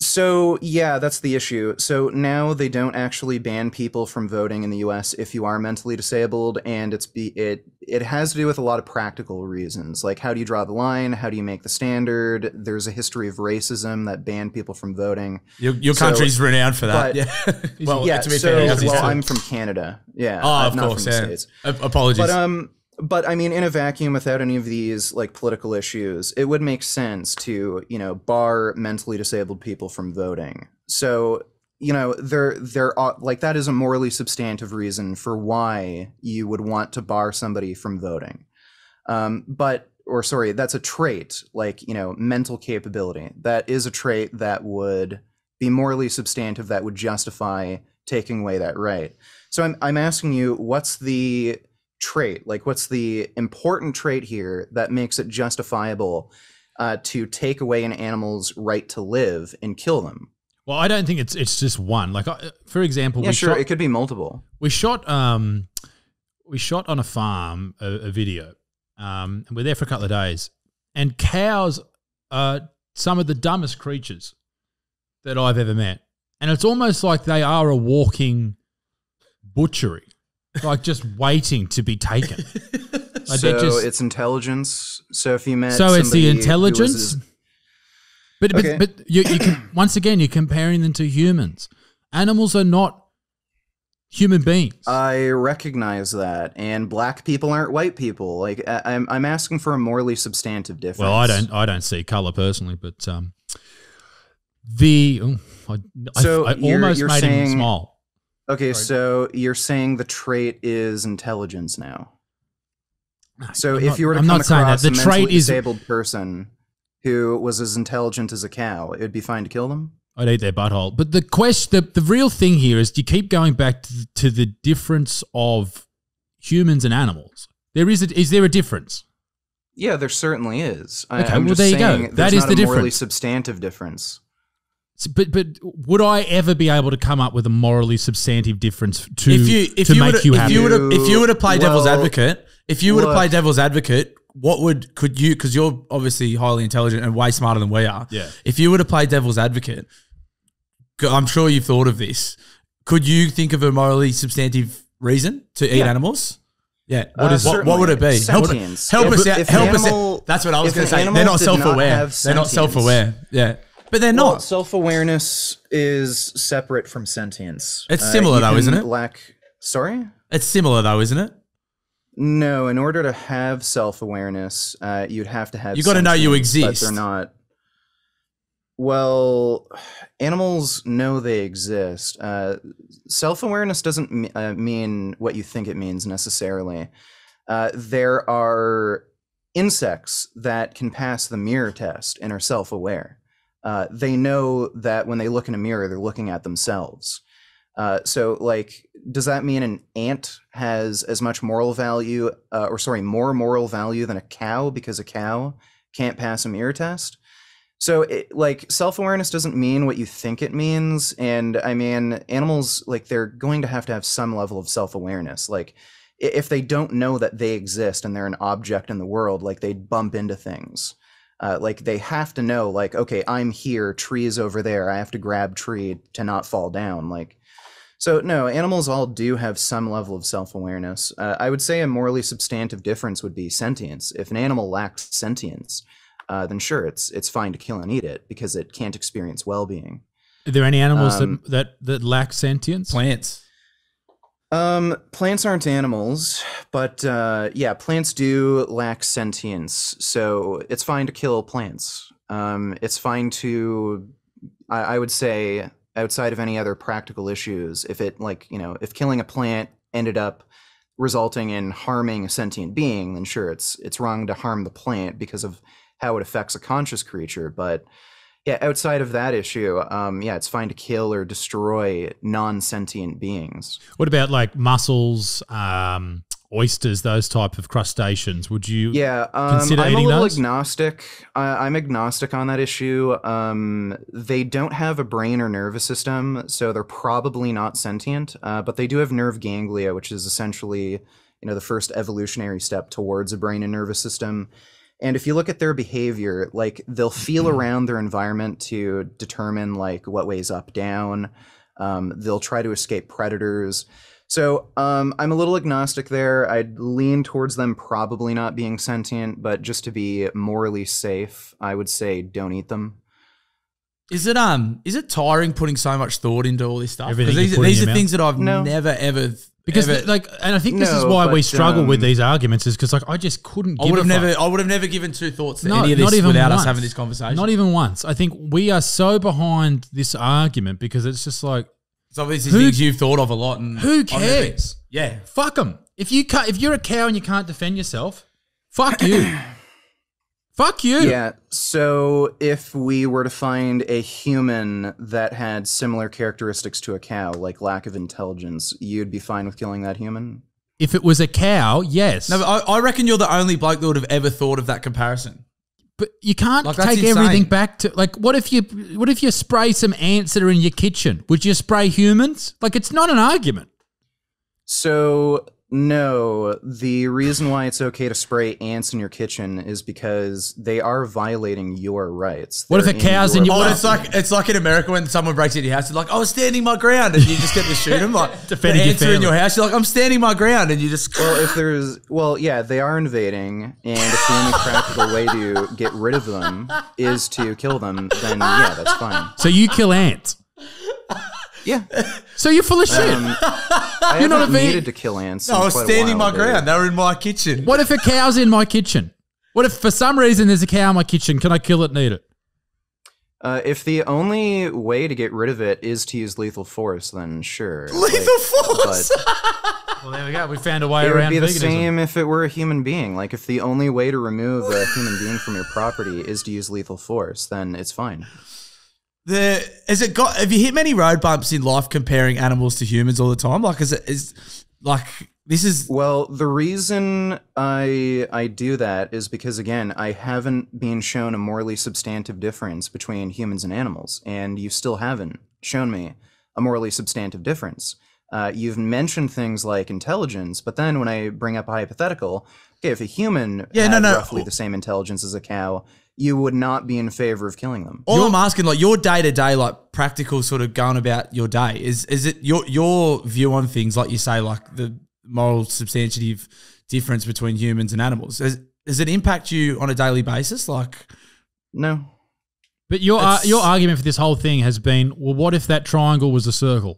So yeah, that's the issue. So now they don't actually ban people from voting in the U S if you are mentally disabled, and it's be it it has to do with a lot of practical reasons. Like, how do you draw the line? How do you make the standard? There's a history of racism that banned people from voting. Your, your So- country's renowned for that. but- Yeah. well, yeah, to be so fair, he has his well, too. I'm from Canada. Yeah, Oh, uh, of not course, from the yeah. States. A- Apologies. But um, but I mean, in a vacuum, without any of these like political issues, it would make sense to, you know, bar mentally disabled people from voting. So, you know, there there are like that is a morally substantive reason for why you would want to bar somebody from voting. Um, but or sorry, that's a trait, like, you know, mental capability. That is a trait that would be morally substantive, that would justify taking away that right. So I'm I'm asking you, what's the trait? Like, what's the important trait here that makes it justifiable uh, to take away an animal's right to live and kill them? Well, I don't think it's it's just one. Like, I- for example, Yeah, we sure, shot, it could be multiple. we shot um we shot on a farm a, a video. Um, and we're there for a couple of days, and cows are some of the dumbest creatures that I've ever met. And it's almost like they are a walking butchery, like just waiting to be taken. Like they're So just- it's intelligence. So if you met So it's the somebody who was intelligence. as- But but, Okay. but you, you can, once again, you're comparing them to humans. Animals are not human beings. I recognize that, and black people aren't white people. Like, I, I'm, I'm asking for a morally substantive difference. well, I don't I don't see color personally, but um, the oh, I, I- So I, you're- almost you're made him saying- smile. Okay, so you're saying the trait is intelligence now. So I'm if not- you were to I'm come not saying that. across The a mentally trait is- disabled person who was as intelligent as a cow, it would be fine to kill them? I'd eat their butthole. But the question, the, the real thing here is you keep going back to, to the difference of humans and animals. There is a, is there a difference? Yeah, there certainly is. I, Okay, I'm well, just there you go. saying That there's is not the a morally difference. substantive difference. So- But but would I ever be able to come up with a morally substantive difference to if you if to you make were to, you if happy? you were to if you were to play devil's Well, advocate, if you were to look- play devil's advocate, what would could you? Because you're obviously highly intelligent and way smarter than we are. Yeah. If you were to play devil's advocate, c- I'm sure you've thought of this. Could you think of a morally substantive reason to eat Yeah. animals? Yeah. What is what, what would it be? Help, Sentience. help If- us out. if Help an us animal- out. That's what I was if going to an say. animal They're not did not self-aware. have They're not sentience- self-aware. Yeah. But they're Well, not. self-awareness is separate from sentience. It's Uh, similar you though, can isn't it? Lack. Sorry. It's similar though, isn't it? No, in order to have self-awareness, uh, you'd have to have. You gotta know you sentience, but exist. they're not. Well, animals know they exist. Uh, self-awareness doesn't me- uh, mean what you think it means necessarily. Uh, there are insects that can pass the mirror test and are self-aware. Uh, they know that when they look in a mirror, they're looking at themselves. Uh, so, like, does that mean an ant has as much moral value, uh, or sorry, more moral value than a cow because a cow can't pass a mirror test? So, it, like, self-awareness doesn't mean what you think it means. And I mean, animals, like, they're going to have to have some level of self-awareness. Like, i- if they don't know that they exist and they're an object in the world, like, they'd bump into things. Uh, like, they have to know, like, okay, I'm here, tree is over there, I have to grab tree to not fall down. Like, so no, animals all do have some level of self-awareness. Uh, I would say a morally substantive difference would be sentience. If an animal lacks sentience, uh, then sure, it's it's fine to kill and eat it because it can't experience well-being. Are there any animals Um, that, that that lack sentience? Plants. Um, plants aren't animals, but uh, yeah, plants do lack sentience, so it's fine to kill plants. Um, it's fine to, I, I would say, outside of any other practical issues, if it like you know, if killing a plant ended up resulting in harming a sentient being, then sure, it's it's wrong to harm the plant because of how it affects a conscious creature. But yeah, outside of that issue, um, yeah, it's fine to kill or destroy non-sentient beings. What about like mussels, um, oysters, those type of crustaceans? Would you Yeah, um, consider I'm a eating little those? agnostic. Uh, I'm agnostic on that issue. Um, they don't have a brain or nervous system, so they're probably not sentient. Uh, but they do have nerve ganglia, which is essentially, you know, the first evolutionary step towards a brain and nervous system. And if you look at their behavior, like they'll feel around their environment to determine like what way's up, down. Um, they'll try to escape predators. So um, I'm a little agnostic there. I'd lean towards them probably not being sentient, but just to be morally safe, I would say don't eat them. Is it um is it tiring putting so much thought into all this stuff? 'Cause Everything you these, put in these your are mouth? things that I've No. never ever Because ever, the- like, and I think this is No, why we but, struggle with um, these arguments, is because like I just couldn't. I give would have a never fuck. I would have never given two thoughts to No, any of not this even without once. us having this conversation. Not even once. I think we are so behind this argument because it's just like, It's obviously Who- things you've thought of a lot. And who I've never- cares? Yeah. Fuck them. If you can't, if you're a cow and you can't defend yourself, fuck you. Fuck you. Yeah, so if we were to find a human that had similar characteristics to a cow, like lack of intelligence, you'd be fine with killing that human? If it was a cow, yes. No, but I, I reckon you're the only bloke that would have ever thought of that comparison. But you can't Like, that's take insane. everything back to like what if you what if you spray some ants that are in your kitchen? Would you spray humans? Like it's not an argument. So, no, the reason why it's okay to spray ants in your kitchen is because they are violating your rights. What if They're a cow's in your your- Oh, Well- it's like it's like in America when someone breaks into your house, they're like, "I was standing my ground," and you just get to shoot them. Like Defending the your ants are in family. your house, you're like, "I'm standing my ground," and you just Well, if there's, well, yeah, they are invading, and if the only practical way to get rid of them is to kill them, then yeah, that's fine. So you kill ants. Yeah, So you're full of shit. um, I You're not haven't a ve- needed to kill ants. no, in I was quite a standing while, my but- ground. They were in my kitchen. What if a cow's in my kitchen? What if for some reason there's a cow in my kitchen? Can I kill it and eat it? Uh, if the only way to get rid of it is to use lethal force, then sure. Lethal force. But Well, there we go. We found a way it would around be the veganism. same if it were a human being. Like, if the only way to remove a human being from your property is to use lethal force, then it's fine. The has it got? Have you hit many road bumps in life comparing animals to humans all the time? Like, is it is like this is Well, the reason I I do that is because, again, I haven't been shown a morally substantive difference between humans and animals, and you still haven't shown me a morally substantive difference. Uh, you've mentioned things like intelligence, but then when I bring up a hypothetical, okay, if a human Yeah, had no, no. roughly the same intelligence as a cow, you would not be in favor of killing them. all I'm asking, like your day to day, like practical sort of going about your day. Is is it your your view on things, like you say, like the moral substantive difference between humans and animals? Does, does it impact you on a daily basis? Like, No. But your ar- It's- your argument for this whole thing has been, well, what if that triangle was a circle?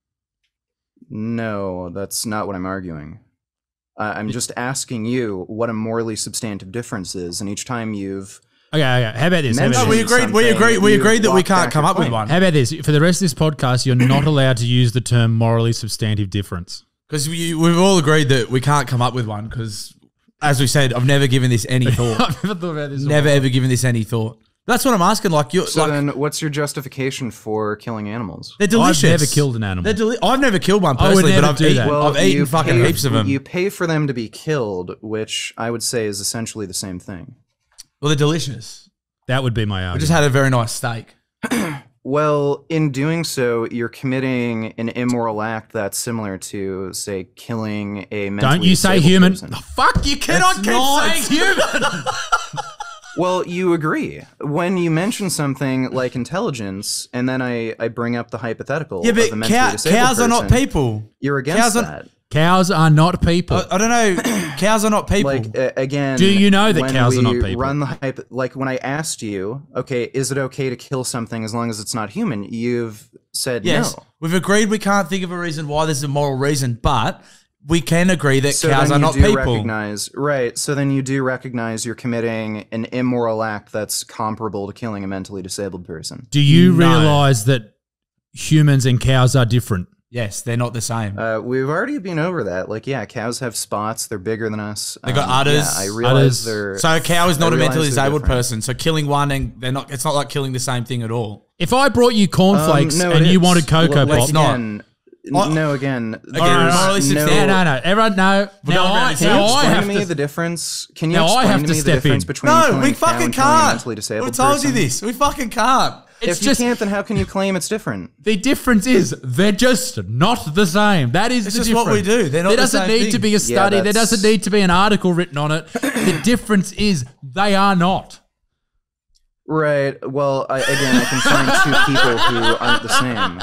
No, that's not what I'm arguing. Uh, I'm just asking you what a morally substantive difference is, and each time you've Okay, okay. How about this? How about, Mention no, we this? agreed. We something, agreed. We you agreed that we walk can't back come your up with point. one How about this? For the rest of this podcast, you're not allowed to use the term morally substantive difference. because we we've all agreed that we can't come up with one because, as we said, I've never given this any thought. I've never thought about this. Never ever given this any thought. That's what I'm asking. Like you're So like then, what's your justification for killing animals? they're delicious. I've never killed an animal. They're deli- I've never killed one I would personally, but never I've do eaten, that. I've eaten you fucking pay- heaps of them. You pay for them to be killed, which I would say is essentially the same thing. Well, they're delicious. That would be my I argument. just had a very nice steak. Well, in doing so, you're committing an immoral act that's similar to, say, killing a mentally Don't you say disabled human. person. Oh, fuck, you cannot It's keep not saying human. Well, you agree. When you mention something like intelligence, and then I, I bring up the hypothetical Yeah, of a but mentally cow, disabled cows are not person, people. You're against Cows are- that. Cows are not people. I, I don't know. Cows are not people. Like uh, again, Do you know that when cows are we not people? Run the hype. Like when I asked you, okay, is it okay to kill something as long as it's not human? You've said yes, no. we've agreed we can't think of a reason why there's a moral reason, but we can agree that So cows then are you not do people. recognize, right? So then you do recognize you're committing an immoral act that's comparable to killing a mentally disabled person. Do you No. realize that humans and cows are different? Yes, they're not the same. Uh, we've already been over that. Like, yeah, cows have spots. They're bigger than us. They got Um, udders. Yeah, I realize Udders. they're. So a cow is not I a mentally realize they're disabled different. person. So killing one and they're not. It's not like killing the same thing at all. If I brought you cornflakes Um, no, and it you is. wanted Cocoa Well, like, Pops, not. Again, Oh. No, again. Again, there's morally no- substantial. no, no, no. Everyone, no. We're Now going around I, in Can you now I explain have to me to. the difference? Can you Now I explain have to to me the step difference in. between No, killing we a cow fucking and killing a can't. mentally disabled Who told person? you this? We fucking can't. It's If just you can't, then how can you claim it's different? the difference is they're just not the same. That is It's the just difference. what we do. They're not There the doesn't same need thing. to be a Yeah, study. there that's- doesn't need to be an article written on it. The difference is they are not. Right. Well, I, again, I can find two people who aren't the same.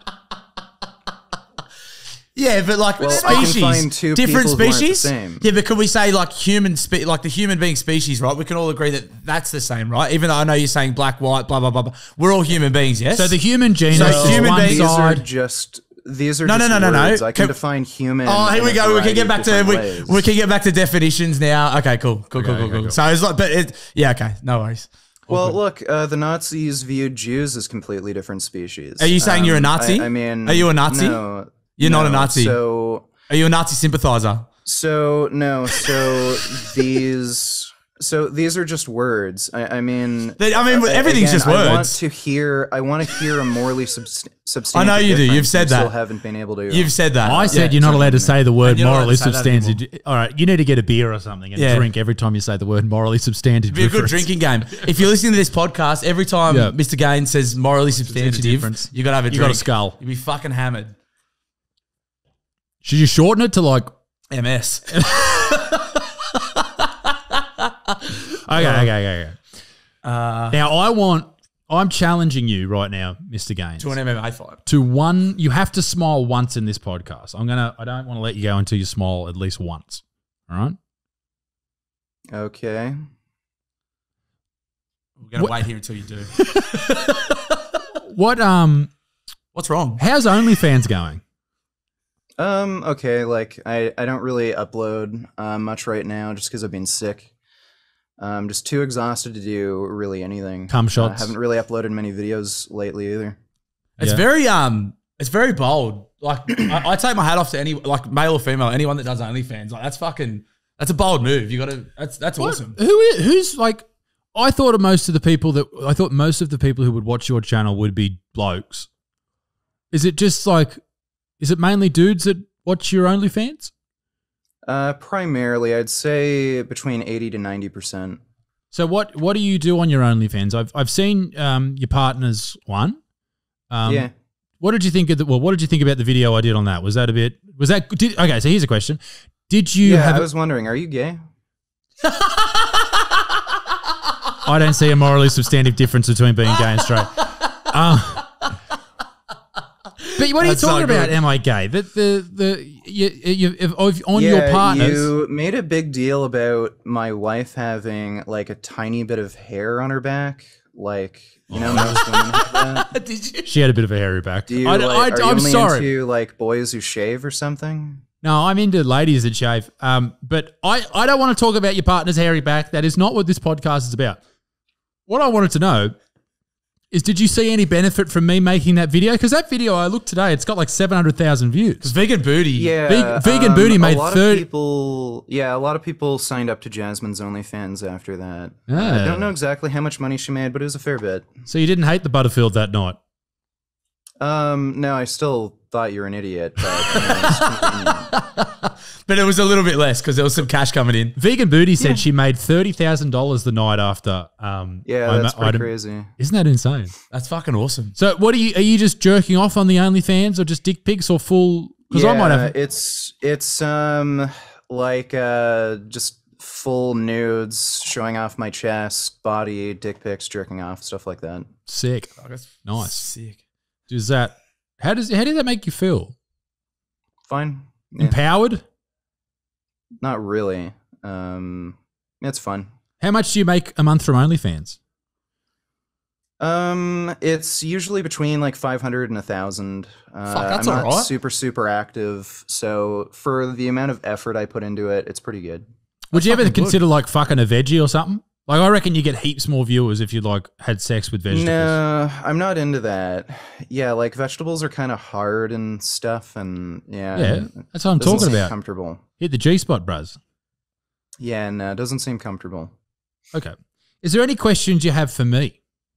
Yeah, but like Well, I can species, find two different people who aren't the species. same. Yeah, but could we say like human, spe- like the human being species, right? We can all agree that that's the same, right? Even though I know you're saying black, white, blah blah blah blah. We're all human beings, yes. So the human genus So is human one beings- These are side. just. These are No, no, just no, no, no. words. I can Can- define human. Oh, here in we a go. We variety can get of back to different we, ways. we can get back to definitions now. Okay, cool, cool, cool, Okay, cool, okay, cool. cool. So it's like, but it, yeah, okay, no worries. Well, look, uh, the Nazis viewed Jews as completely different species. Are you saying you're a Um, Nazi? I, I mean, Are you a Nazi? No, You're not no. a Nazi. So, Are you a Nazi sympathizer? so no. So these, so these are just words. I, I mean, They- I mean, uh, everything's again, just I want words. to hear. I want to hear a morally subst- substantial. I know you do. You've difference, said and I Still that. haven't been able to. You've said that. I said Yeah. you're not allowed to say the word And you're not allowed morally to say that substantive. All right, you need to get a beer or something and Yeah. drink every time you say the word morally substantive. It'd be a good difference. drinking game. If you're listening to this podcast, every time Yeah. Mister Gaines says morally substantive, difference. you got to have a You drink. got a skull. You'd be fucking hammered. Should you shorten it to like? M S. Okay, okay, okay, okay. Uh, Now I want. I'm challenging you right now, Mister Gaines, to an M M A fight. to one. You have to smile once in this podcast. I'm gonna. I don't want to let you go until you smile at least once. All right. Okay. We're going to What- wait here until you do. What? Um. What's wrong? How's OnlyFans going? Um. Okay. Like, I I don't really upload uh, much right now, just because I've been sick. I'm just too exhausted to do really anything. Cum I shots. haven't really uploaded many videos lately either. It's Yeah. very um, it's very bold. Like I, I take my hat off to any like male or female, anyone that does OnlyFans. Like that's fucking, that's a bold move. You got to. That's that's What- awesome. Who is, who's like? I thought of most of the people that I thought most of the people who would watch your channel would be blokes. Is it just like? Is it mainly dudes that watch your OnlyFans? Uh, primarily, I'd say between eighty to ninety percent. So what what do you do on your OnlyFans? I've I've seen um, your partner's one. Um, Yeah. What did you think of the? Well, what did you think about the video I did on that? Was that a bit? Was that did, okay? So here's a question: Did you Yeah, have? I a- was wondering, are you gay? I don't see a morally substantive difference between being gay and straight. Uh, but what are you That's so talking about? good. Am I gay? The the the you, you, if, if on yeah, your partners. you made a big deal about my wife having like a tiny bit of hair on her back, like you know most women have that. Did you? She had a bit of a hairy back. Do you? I, like, I, are you I'm only sorry. into like boys who shave or something? No, I'm into ladies that shave. Um, but I, I don't want to talk about your partner's hairy back. That is not what this podcast is about. What I wanted to know is, did you see any benefit from me making that video? Because that video I looked today, it's got like seven hundred thousand views. Because vegan booty. Yeah, Veg- Vegan um, Booty made a lot thirty of people. Yeah, a lot of people signed up to Jasmine's OnlyFans after that. Uh, Ah. I don't know exactly how much money she made, but it was a fair bit. So you didn't hate the Butterfield that night? Um, no, I still thought you were an idiot, but you know, it's convenient. But it was a little bit less because there was some cash coming in. Vegan Booty said she made thirty thousand dollars the night after. Um, Yeah, I that's ma- I pretty d- crazy. Isn't that insane? That's fucking awesome. So what are you? Are you just jerking off on the OnlyFans or just dick pics or full? Because yeah, I might have. it's it's um like uh just full nudes showing off my chest, body, dick pics, jerking off, stuff like that. Sick. That's Nice. Sick. Does that? How does how did that make you feel? Fine. Yeah, Empowered? not really. Um, it's fun. How much do you make a month from OnlyFans? Um, it's usually between like five hundred and a thousand. Uh, Fuck, that's I'm not alright. super super active, so for the amount of effort I put into it, it's pretty good. Would you ever fucking good. consider like fucking a veggie or something? Like, I reckon you get heaps more viewers if you like had sex with vegetables. No, I'm not into that. Yeah, like vegetables are kind of hard and stuff, and yeah, Yeah, and that's what I'm it doesn't talking seem about. Comfortable. Hit the G spot, bros. Yeah, and uh, doesn't seem comfortable. Okay. Is there any questions you have for me?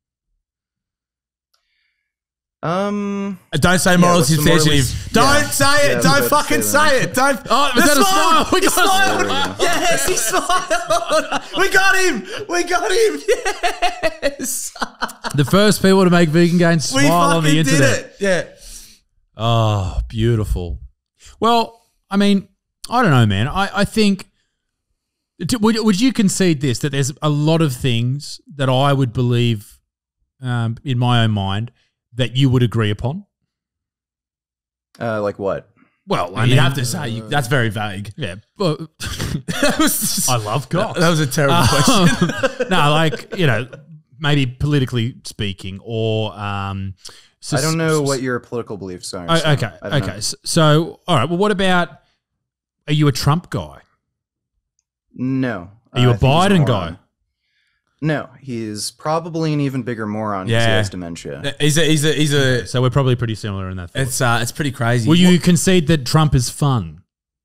Um, Don't say Yeah, moral what's the moral sensitive. is- Don't yeah. say Yeah, it. I was Don't about to fucking say say that. it. Don't. Oh, was The that a smile? We He got a smiled. smile. Yes, he smiled. We got him. We got him. Yes. The first people to make vegan gains We smile on the fucking internet. did it. Yeah. Oh, beautiful. Well, I mean, I don't know, man. I, I think, would, would you concede this, that there's a lot of things that I would believe um, in my own mind that you would agree upon? uh, like what? Well, I You mean, have to say you, that's very vague. yeah. But That was just- I love God. That was a terrible question. no, like, you know, maybe politically speaking or... Um, I don't know what your political beliefs are. Oh, so okay, I don't okay. know. So, so, all right. Well, what about? Are you a Trump guy? No. Are you Uh, a I think he's Biden moron. guy? No, he's probably an even bigger moron because he Yeah. has dementia. He's a. He's a. He's a. So we're probably pretty similar in that. thought. It's uh. It's pretty crazy. Will you concede that Trump is fun?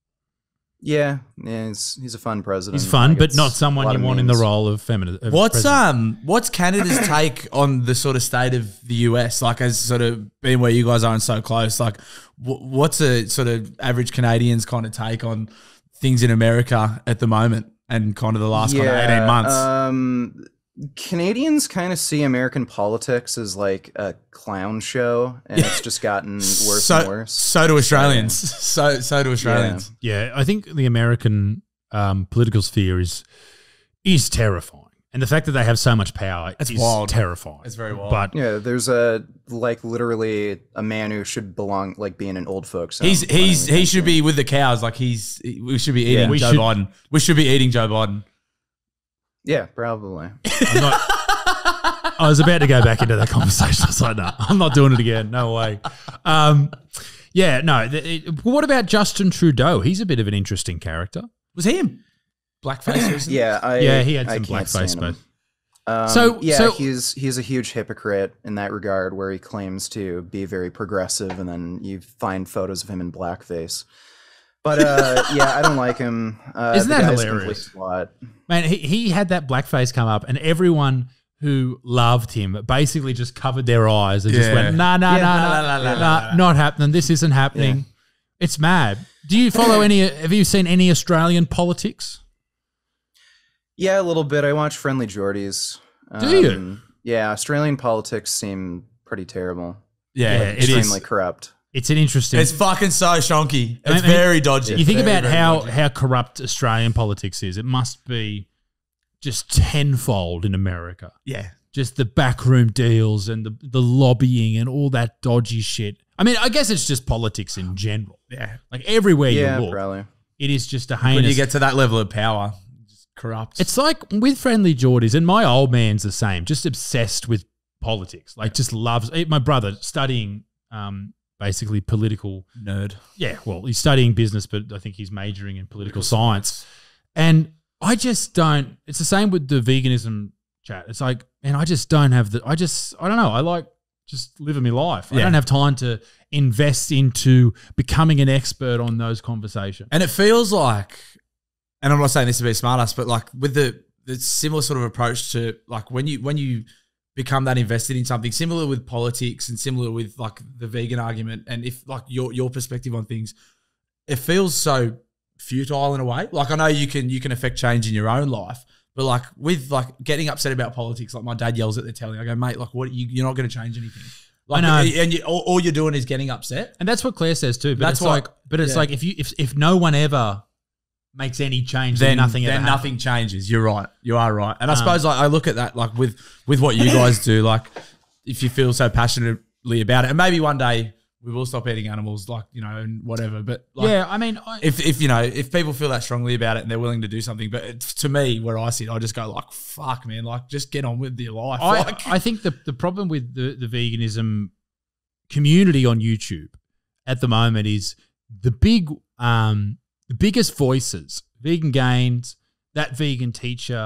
Yeah, yeah, he's he's a fun president. He's fun, Like, but it's not a someone lot you of want in the memes. role of feminist. What's um what's Canada's take on the sort of state of the U S, like as sort of being where you guys are and so close, like w- what's a sort of average Canadian's kind of take on things in America at the moment and kind of the last kind of eighteen months? Um, Canadians kind of see American politics as like a clown show, and it's just gotten worse so, and worse. So do Australians. So so do Australians. Yeah, I think the American um, political sphere is is terrifying, and the fact that they have so much power It's is wild. terrifying. It's very wild. But Yeah, there's a like literally a man who should belong like be in an old folks home. He's running he's the he should country. be with the cows. Like he's we should be eating Yeah. We Joe should- Biden. We should be eating Joe Biden. Yeah, probably. I'm not, I was about to go back into that conversation. I was like, no, I'm not doing it again. No way. Um, yeah, no. The, it, what about Justin Trudeau? He's a bit of an interesting character. Was he in blackface recently? Yeah, I Yeah, he had I some can't blackface, stand him. but Um, So- yeah, so- he's he's a huge hypocrite in that regard, where he claims to be very progressive, and then you find photos of him in blackface. But uh, yeah, I don't like him. Uh, Isn't the that guy's hilarious? complete slut. man, he, he had that blackface come up, and everyone who loved him basically just covered their eyes and just Yeah. went, nah, nah, Yeah, nah, nah, nah, nah, nah, nah, nah, nah, nah. not happening. This isn't happening. It's mad. Do you follow any? Have you seen any Australian politics? Yeah, a little bit. I watch Friendly Jordies. Do you? Yeah, Australian politics seem pretty terrible. Yeah, Yeah, it is. Extremely corrupt. It's an interesting. It's fucking so shonky. It's I mean, very dodgy. You think Very, about very how dodgy. how corrupt Australian politics is. It must be just tenfold in America. Yeah. Just the backroom deals and the, the lobbying and all that dodgy shit. I mean, I guess it's just politics in general. Yeah. Like everywhere Yeah, you look, probably. it is just a When heinous. you get to that level of power, just corrupt. It's like with Friendly Jordies, and my old man's the same, just obsessed with politics. Like, just loves eh, my brother studying um, basically political. nerd. Yeah, well, he's studying business, but I think he's majoring in political science. And I just don't. It's the same with the veganism chat. It's like, man, I just don't have the. I just, I don't know. I like just living my life. I Yeah. don't have time to invest into becoming an expert on those conversations. And it feels like, and I'm not saying this to be a smartass, but like with the the similar sort of approach to like when you when you become that invested in something, similar with politics and similar with like the vegan argument, and if like your your perspective on things, it feels so futile in a way. Like I know you can you can affect change in your own life, but like with like getting upset about politics, like my dad yells at the telly, I go, mate, like what you, you're not going to change anything. Like, I know. and you, all, all you're doing is getting upset. And that's what Claire says too. But That's it's what- like, but it's yeah. like if you if if no one ever makes any change, then then nothing then ever nothing changes. You're right. You are right. And I Um, suppose like I look at that like with with what you guys do, like if you feel so passionately about it, and maybe one day we will stop eating animals, like you know, and whatever. But like, yeah, I mean, I, if if you know if people feel that strongly about it and they're willing to do something, but it's, to me, where I sit, I just go like, fuck, man, like just get on with your life. I, like, I think the the problem with the the veganism community on YouTube at the moment is the big um the biggest voices, Vegan Gains, that vegan teacher,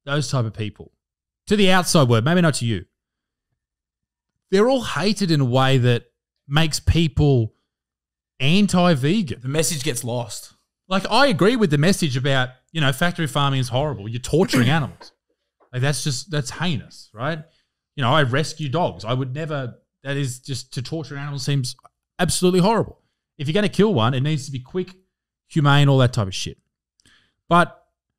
those type of people, to the outside world, maybe not to you, they're all hated in a way that makes people anti-vegan. The message gets lost. Like, I agree with the message about, you know, factory farming is horrible. You're torturing animals. Like, that's just, that's heinous, right? You know, I rescue dogs. I would never, that is just, to torture an animal seems absolutely horrible. If you're going to kill one, it needs to be quick, humane, all that type of shit. But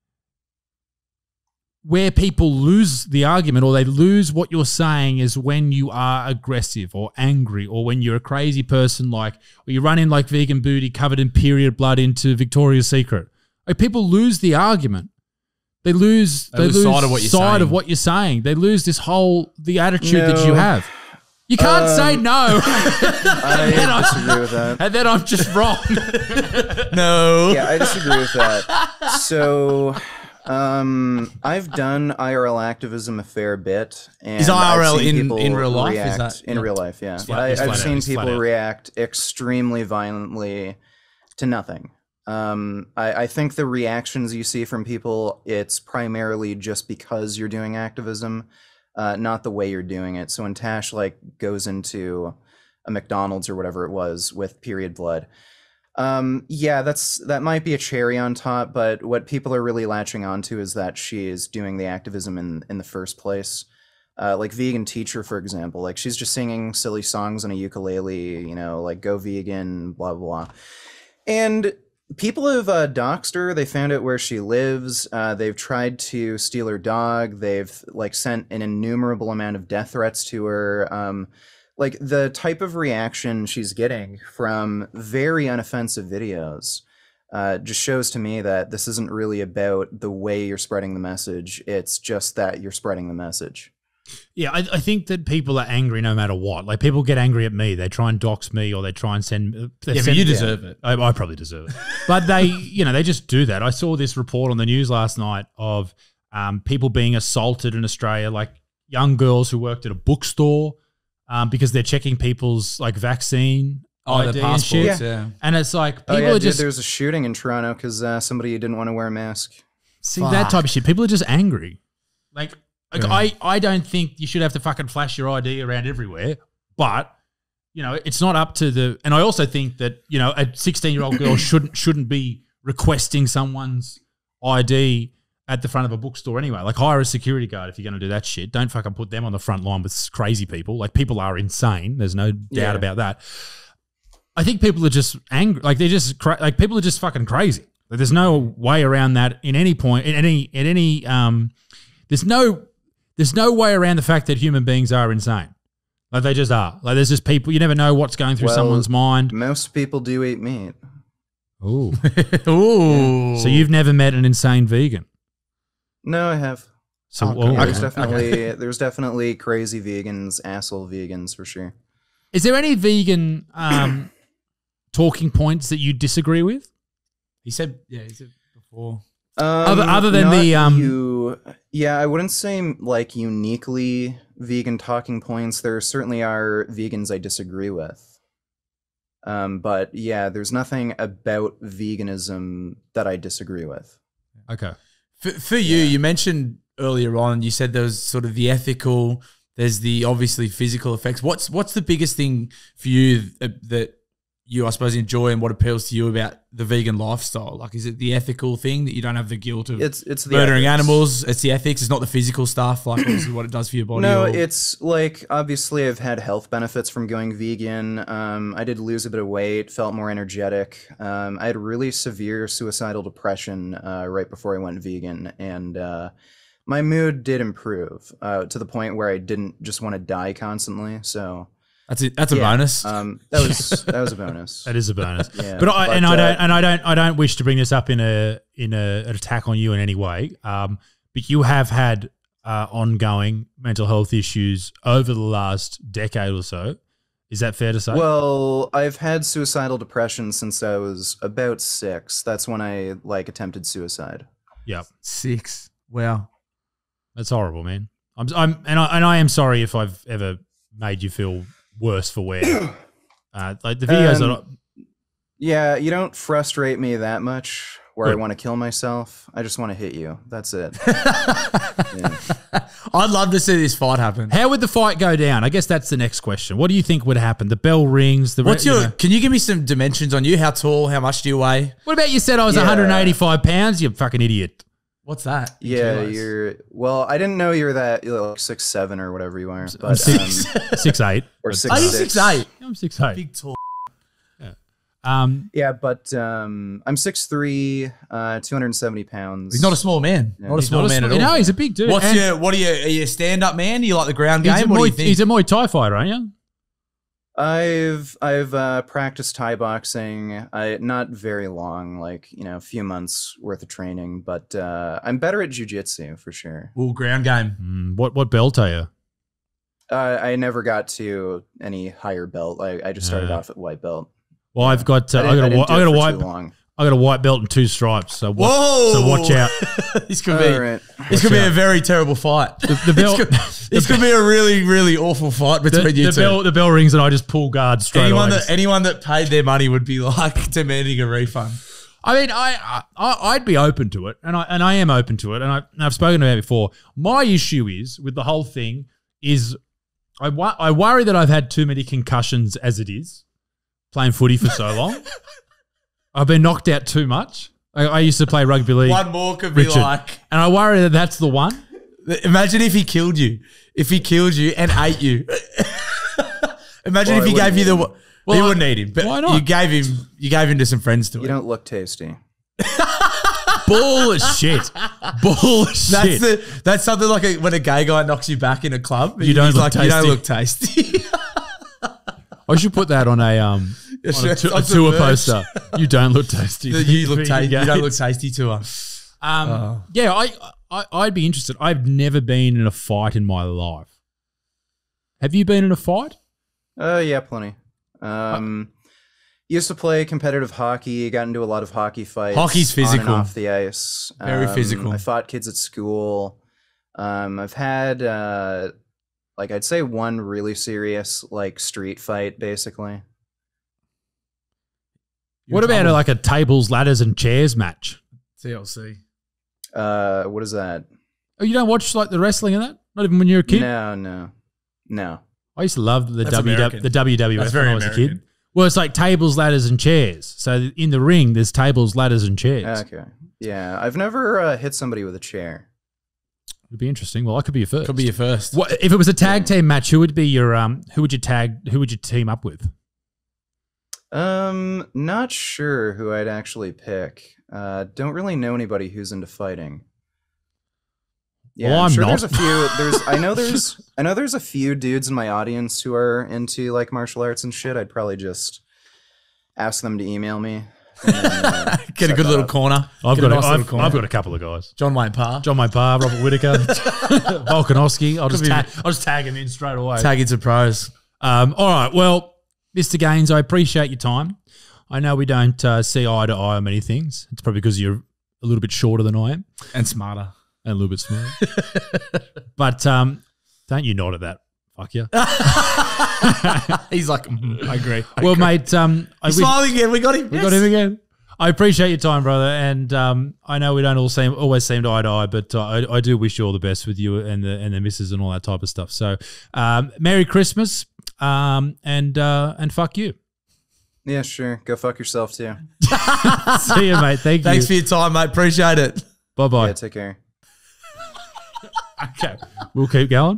where people lose the argument or they lose what you're saying is when you are aggressive or angry or when you're a crazy person like, or you run in like vegan booty covered in period blood into Victoria's Secret. Like, people lose the argument. They lose, they, They lose lose sight of what you're sight saying. of what you're saying. They lose this whole, the attitude that No. you have. You can't Um, say no. I disagree with that. And then I'm just wrong. No. Yeah, I disagree with that. So, um, I've done I R L activism a fair bit. And Is I R L I've seen in- people in real life? Is React, that- in yeah. real life, yeah. flat- I, it's I've flat out, seen it's flat people out. react extremely violently to nothing. Um, I, I think the reactions you see from people, it's primarily just because you're doing activism, uh, not the way you're doing it. So when Tash like goes into a McDonald's or whatever it was with period blood, um, yeah, that's that might be a cherry on top. But what people are really latching onto is that she is doing the activism in in the first place. Uh, like Vegan Teacher, for example, like she's just singing silly songs on a ukulele, you know, like go vegan, blah blah blah, and people have uh, doxed her. They found out where she lives. Uh, they've tried to steal her dog. They've like sent an innumerable amount of death threats to her. Um, like the type of reaction she's getting from very unoffensive videos uh, just shows to me that this isn't really about the way you're spreading the message. It's just that you're spreading the message. Yeah, I, I think that people are angry no matter what. Like, people get angry at me. They try and dox me or they try and send... They Yeah, but send, you deserve it. I, I probably deserve it. But they, you know, they just do that. I saw this report on the news last night of um, people being assaulted in Australia, like young girls who worked at a bookstore um, because they're checking people's, like, vaccine Oh, I D the and shit. passports, yeah. And it's like, people Oh yeah, are dude, just... there was a shooting in Toronto because uh, somebody didn't want to wear a mask. See, that type of shit. People are just angry. Like, like Yeah. I, I don't think you should have to fucking flash your I D around everywhere, but you know, it's not up to the. And I also think that, you know, a sixteen-year-old girl shouldn't shouldn't be requesting someone's I D at the front of a bookstore anyway. Like, hire a security guard if you're going to do that shit. Don't fucking put them on the front line with crazy people. Like, people are insane. There's no doubt Yeah. about that. I think people are just angry. Like, they're just cra- like people are just fucking crazy. Like, there's no way around that in any point. In any in any um, there's no there's no way around the fact that human beings are insane. Like, they just are. Like, there's just people. You never know what's going through Well, someone's mind. Most people do eat meat. Ooh. Ooh. So you've never met an insane vegan. No, I have. So Okay. oh, There's okay. definitely there's definitely crazy vegans, asshole vegans for sure. Is there any vegan um, talking points that you disagree with? He said, yeah, he said before. Um, Other- other than not the, um, you, yeah, I wouldn't say like uniquely vegan talking points. There certainly are vegans I disagree with. Um, but yeah, there's nothing about veganism that I disagree with. Okay. For, for you, you mentioned earlier on, you said there was sort of the ethical, there's the obviously physical effects. What's what's the biggest thing for you that, that you, I suppose, enjoy and what appeals to you about the vegan lifestyle? Like, is it the ethical thing that you don't have the guilt of It's it's the murdering ethics. animals? It's the ethics. It's not the physical stuff, like obviously what it does for your body. No, or- it's like obviously I've had health benefits from going vegan. Um, I did lose a bit of weight, felt more energetic. Um, I had really severe suicidal depression uh, right before I went vegan, and uh, my mood did improve uh, to the point where I didn't just want to die constantly. So that's it. That's a yeah, bonus. Um, that was that was a bonus. That is a bonus. Yeah, but I but, and I uh, don't and I don't I don't wish to bring this up in a in a, an attack on you in any way. Um, but you have had uh, ongoing mental health issues over the last decade or so. Is that fair to say? Well, I've had suicidal depression since I was about six. That's when I like attempted suicide. yeah, Six. Wow. that's horrible, man. I'm I'm and I and I am sorry if I've ever made you feel worse for wear. Uh, like the videos Um, that I, Yeah, you don't frustrate me that much where I Good. want to kill myself. I just want to hit you. That's it. Yeah. I'd love to see this fight happen. How would the fight go down? I guess that's the next question. What do you think would happen? The bell rings. The What's you your? know. Can you give me some dimensions on you? How tall? How much do you weigh? What about you said I was Yeah. one hundred eighty-five pounds? You fucking idiot. What's that? in Yeah, kilos? you're. Well, I didn't know you were that you're like six seven or whatever you are, I'm but six, um, six eight. or six Are you six. six eight? I'm six eight. Big tall. Um, Yeah, but um, I'm six three, uh, two hundred seventy pounds. He's not a small man. Not a he's small not a man sm- at all. No, he's a big dude. What's And your? What are you? Are you a stand up man? Do you like the ground he's a game? What do you Muay- think? He's a Muay Thai fighter, aren't you? I've I've uh, practiced Thai boxing. I not very long, like you know, a few months worth of training, but uh, I'm better at jujitsu for sure. Ooh, ground game. Mm, what what belt are you? Uh, I never got to any higher belt. Like I just started Yeah. off at white belt. Well, I've got uh, I, didn't- got a didn't whi- do I it got a for white too long. I got a white belt and two stripes. So wa- Whoa! so watch out. this could be. All right. This could be out. a very terrible fight. The, the bell This could, this could be a really, really awful fight the, between you the two. bell the bell rings and I just pull guard straight anyone away. that anyone that paid their money would be like demanding a refund. I mean, I, I I'd be open to it, and I and I am open to it, and, I, and I've spoken about it before. My issue is with the whole thing is I wo- I worry that I've had too many concussions as it is, playing footy for so long. I've been knocked out too much. I, I used to play rugby league, One more could be Richard, like. and I worry that that's the one. Imagine if he killed you. If he killed you and ate you. Imagine Well, if he I gave you the. wouldn't Well, he I- wouldn't eat him, but why not? you gave him. You gave him to some friends to You it. don't look tasty. Bullshit, bullshit. That's the. That's something like a, when a gay guy knocks you back in a club. You don't he's look like, You don't tasty." look tasty. I should put that on a um Yeah, on a, sure. tu- a On some tour merch. poster. You don't look tasty. you look For tasty. You don't gays. look tasty to us. Um, Oh. Yeah, I, I, I'd be interested. I've never been in a fight in my life. Have you been in a fight? Uh, yeah, plenty. Um, used to play competitive hockey. Got into a lot of hockey fights. Hockey's on and physical. off the ice. Very Um, physical. I fought kids at school. Um, I've had uh, like I'd say one really serious like street fight, basically. What about like a tables, ladders, and chairs match? T L C? Uh, what is that? Oh, you don't watch like the wrestling and that? Not even when you're a kid? No, no, no. I used to love the That's W American. the W W F That's when very I was a American. kid. Well, it's like tables, ladders, and chairs. So in the ring, there's tables, ladders, and chairs. Okay. Yeah, I've never uh, hit somebody with a chair. It'd be interesting. Well, I could be your first. Could be your first. What if it was a tag team match? Who would be your um? Who would you tag? Who would you team up with? Um, not sure who I'd actually pick. Uh, don't really know anybody who's into fighting. Yeah, Well, I'm, I'm sure not. there's a few. There's I know there's I know there's a few dudes in my audience who are into like martial arts and shit. I'd probably just ask them to email me. and then, uh, Get a set good that little up. corner. I've Get got, a a, nice I've, little corner. I've got a couple of guys. John Wayne Parr. John Wayne Parr, Robert Whittaker, Volkanovski. I'll just Could be- tag, I'll just tag him in straight away. Tag into pros. Um, all right. Well, Mister Gaines, I appreciate your time. I know we don't uh, see eye to eye on many things. It's probably because you're a little bit shorter than I am And smarter. and a little bit smaller. But um, don't you nod at that. Fuck you. He's like, mm, I agree. I Well, agree. mate, um, I He's wish- smiling again. We got him. we got him again. I appreciate your time, brother, and um, I know we don't all seem always seem to eye to eye, but uh, I, I do wish you all the best with you and the and the missus and all that type of stuff. So, um, Merry Christmas, um, and uh, and fuck you. Yeah, sure. Go fuck yourself too. See you, mate. Thank Thanks for you. your time, mate. Appreciate it. Bye bye. Yeah, take care. Okay, we'll keep going.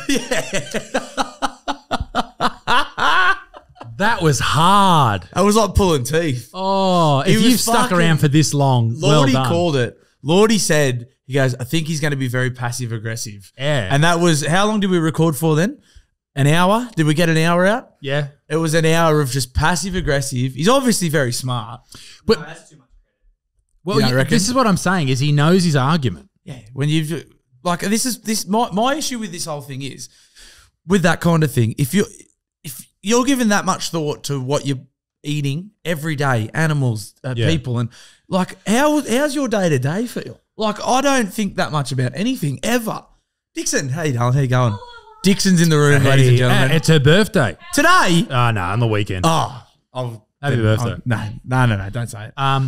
That was hard. I was like pulling teeth. Oh, He if was you've stuck fucking- around for this long, well Lordy done. called it. Lordy said, he goes, I think he's going to be very passive aggressive. Yeah. And that was, how long did we record for then? An hour? Did we get an hour out? Yeah, It was an hour of just passive aggressive. He's obviously very smart. but well, You don't you- reckon? this is what I'm saying: is he knows his argument. Yeah. When you've, like, this is, this, my, my issue with this whole thing is, with that kind of thing, if you if you're giving that much thought to what you're eating every day, animals, uh, Yeah. people, and like, how how's your day to day feel? Like, I don't think that much about anything ever. Dixon, hey, darling, how you going? Dixon's in the room, ladies and Hey, gentlemen. uh, it's her birthday. Today, Oh, no, on the weekend. oh, I'll, Happy then birthday. I'll- no, no, no, no, don't say it. Um,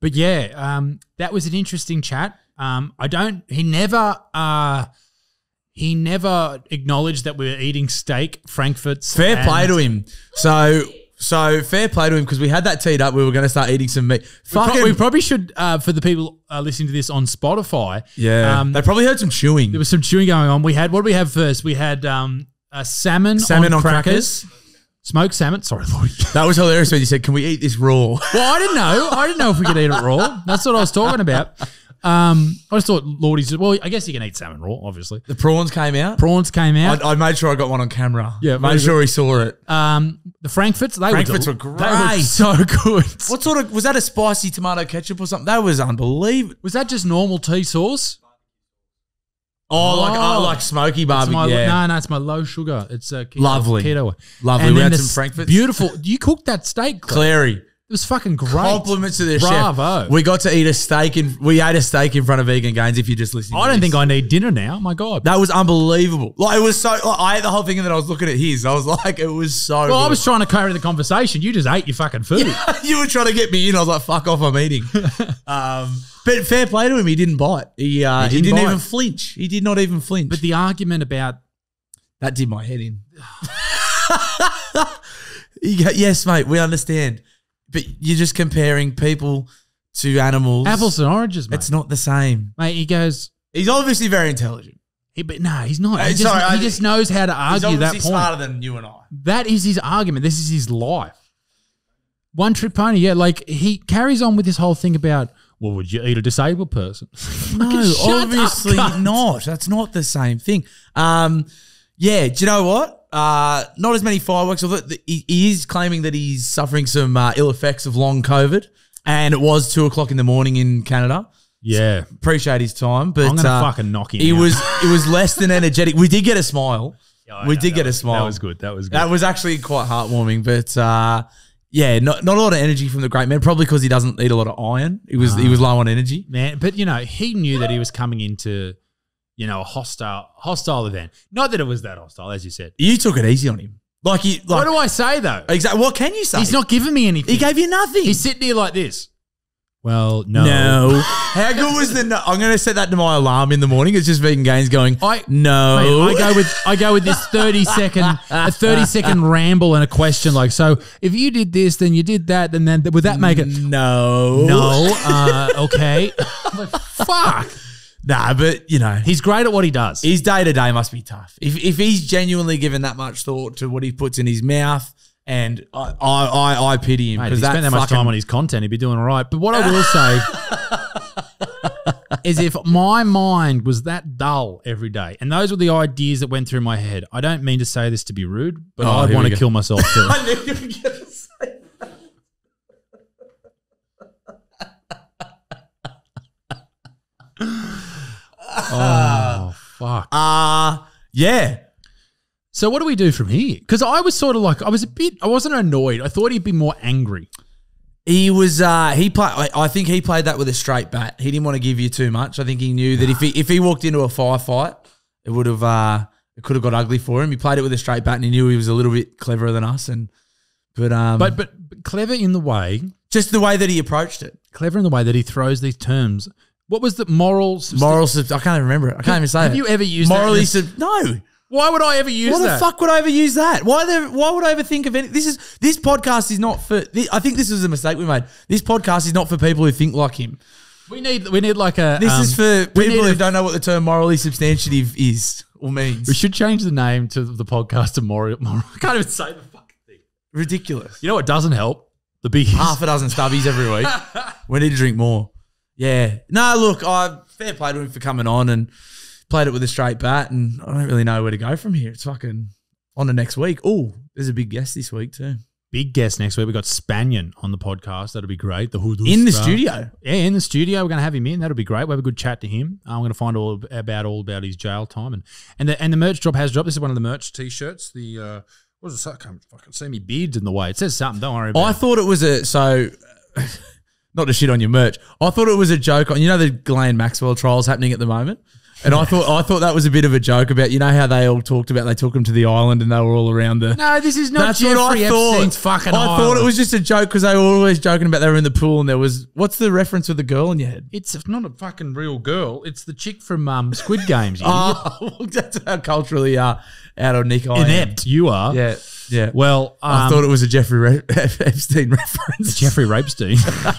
But yeah, um, that was an interesting chat. Um, I don't. He never. Uh, he never acknowledged that we were eating steak, frankfurts. Fair and- play to him. So, so fair play to him because we had that teed up. We were going to start eating some meat. We, pro- Fucking we probably should, uh, for the people uh, listening to this on Spotify. yeah. um, they probably heard some chewing. there was some chewing going on. We had what did we have first? We had um, a salmon, Salmon on, on crackers. crackers. Smoked salmon. Sorry, Lord. That was hilarious when you said, "Can we eat this raw?" Well, I didn't know. I didn't know if we could eat it raw. That's what I was talking about. Um, I just thought Lordy said, well, I guess you can eat salmon raw, obviously. The prawns came out. Prawns came out. I, I made sure I got one on camera. Yeah, very made sure he saw it. um, the frankfurts, they Frankfurts were, were del- They were great. so good. What sort of was that? A spicy tomato ketchup or something? That was unbelievable. Was that just normal tea sauce? Oh, like Oh. oh, like smoky It's barbecue. my, Yeah. No, no, it's my low sugar. It's uh, keto, Lovely. keto. Lovely. And We then had the some s- frankfurts. Beautiful. You cooked that steak, Claire. Clary. It was fucking great. Compliments to the Bravo. chef. We got to eat a steak in. We ate a steak in front of Vegan Gains. If you're just listening, I to don't this. think I need dinner now. My God. That was unbelievable. Like it was so. Like, I ate the whole thing and then I was looking at his. I was like, it was so. well, good. I was trying to carry the conversation. You just ate your fucking food. You were trying to get me in. I was like, fuck off, I'm eating. um, but fair play to him. He didn't bite. He uh, He he didn't didn't, bite. even flinch. He did not even flinch. But the argument about that did my head in. You go, yes, mate. We understand. But you're just comparing people to animals. apples and oranges, mate. It's not the same. Mate, he goes, He's obviously very intelligent. he, but no, he's not. Uh, He, just, sorry, I- he just knows how to He's argue that obviously point. smarter than you and I. That is his argument. This is his life. One trick pony. Yeah, like he carries on with this whole thing about, well, would you eat a disabled person? No, Shut up, obviously cunt. not. That's not the same thing. Um, yeah, do you know what? Uh, not as many fireworks. Although the- he, he is claiming that he's suffering some uh, ill effects of long COVID, and it was two o'clock in the morning in Canada. Yeah. Appreciate his time, but I'm gonna uh, fucking knock him He out. was it was less than energetic. We did get a smile. I we know, did that get was- a smile. That was good. That was good. That was actually quite heartwarming, but uh, yeah, not not a lot of energy from the great man. Probably because he doesn't eat a lot of iron. He was he was low on energy. Man, but you know, he knew that he was coming into, you know, a hostile hostile event. Not that it was that hostile, as you said. You took it easy on him. Like you, like What do I say though? exactly. What can you say? He's not giving me anything. He gave you nothing. He's sitting here like this. Well, no. no. How good was the? No? I'm going to set that to my alarm in the morning. It's just Vegan Gains going. I no. Mate, I go with I go with this thirty second a thirty second ramble and a question like, so if you did this, then you did that, then then would that make it? no. No. Uh, okay. I'm like, fuck. Nah, but you know, He's great at what he does. his day to day must be tough. If if he's genuinely given that much thought to what he puts in his mouth, and I I I, I pity him Mate, if because he that spent that much fucking- time on his content, he'd be doing all right. But what I will say is if my mind was that dull every day, and those were the ideas that went through my head, I don't mean to say this to be rude, but Oh, I'd here want we to go. kill myself too. I knew you were going to say. Oh, fuck. Uh yeah. So what do we do from here? Because I was sort of like, I was a bit, I wasn't annoyed. I thought he'd be more angry. He was. Uh, he played. I, I think he played that with a straight bat. He didn't want to give you too much. I think he knew that if he if he walked into a firefight, it would have. Uh, it could have got ugly for him. He played it with a straight bat, and he knew he was a little bit cleverer than us. And but um, But, but but clever in the way, just the way that he approached it, clever in the way that he throws these terms. What was the moral? substan- moral. Sub- I can't even remember it. I can't even say Have it. you ever used that in morally? this- Sub- no. Why would I ever use Why the that? fuck would I ever use that? Why there? Why would I ever think of any? This is this podcast is not for. This, I think this is a mistake we made. This podcast is not for people who think like him. We need we need like a. This um, is for we people need who a- don't know what the term morally substantive is or means. We should change the name to the podcast to moral. moral I can't even say the fucking thing. Ridiculous. You know what doesn't help? The biggies. Half a dozen stubbies every week. We need to drink more. Yeah. No, look, I fair play to him for coming on and played it with a straight bat, and I don't really know where to go from here. It's fucking on to next week. Oh, there's a big guest this week too. Big guest next week. We got Spanion on the podcast. That'll be great. The Hoodoo In the star. studio. Yeah, in the studio. We're going to have him in. That'll be great. We'll have a good chat to him. I'm going to find all about all about his jail time and and the and the merch drop has dropped. This is one of the merch t-shirts. The uh, what is it? I can't fucking see me beards in the way. It says something. Don't worry about I it. thought it was a so not to shit on your merch. I thought it was a joke on you know the Ghislaine Maxwell trials happening at the moment. And I thought I thought that was a bit of a joke about, you know how they all talked about, they took him to the island and they were all around the... No, this is not That's Jeffrey what I Epstein's thought. fucking I island. thought it was just a joke because they were always joking about they were in the pool and there was... What's the reference with the girl in your head? It's not a fucking real girl. It's the chick from um, Squid Games. You Oh, well, that's how culturally uh, out of Nick I am. inept you are. Yeah, yeah. Well, um, I thought it was a Jeffrey Re- Epstein reference. Jeffrey Epstein.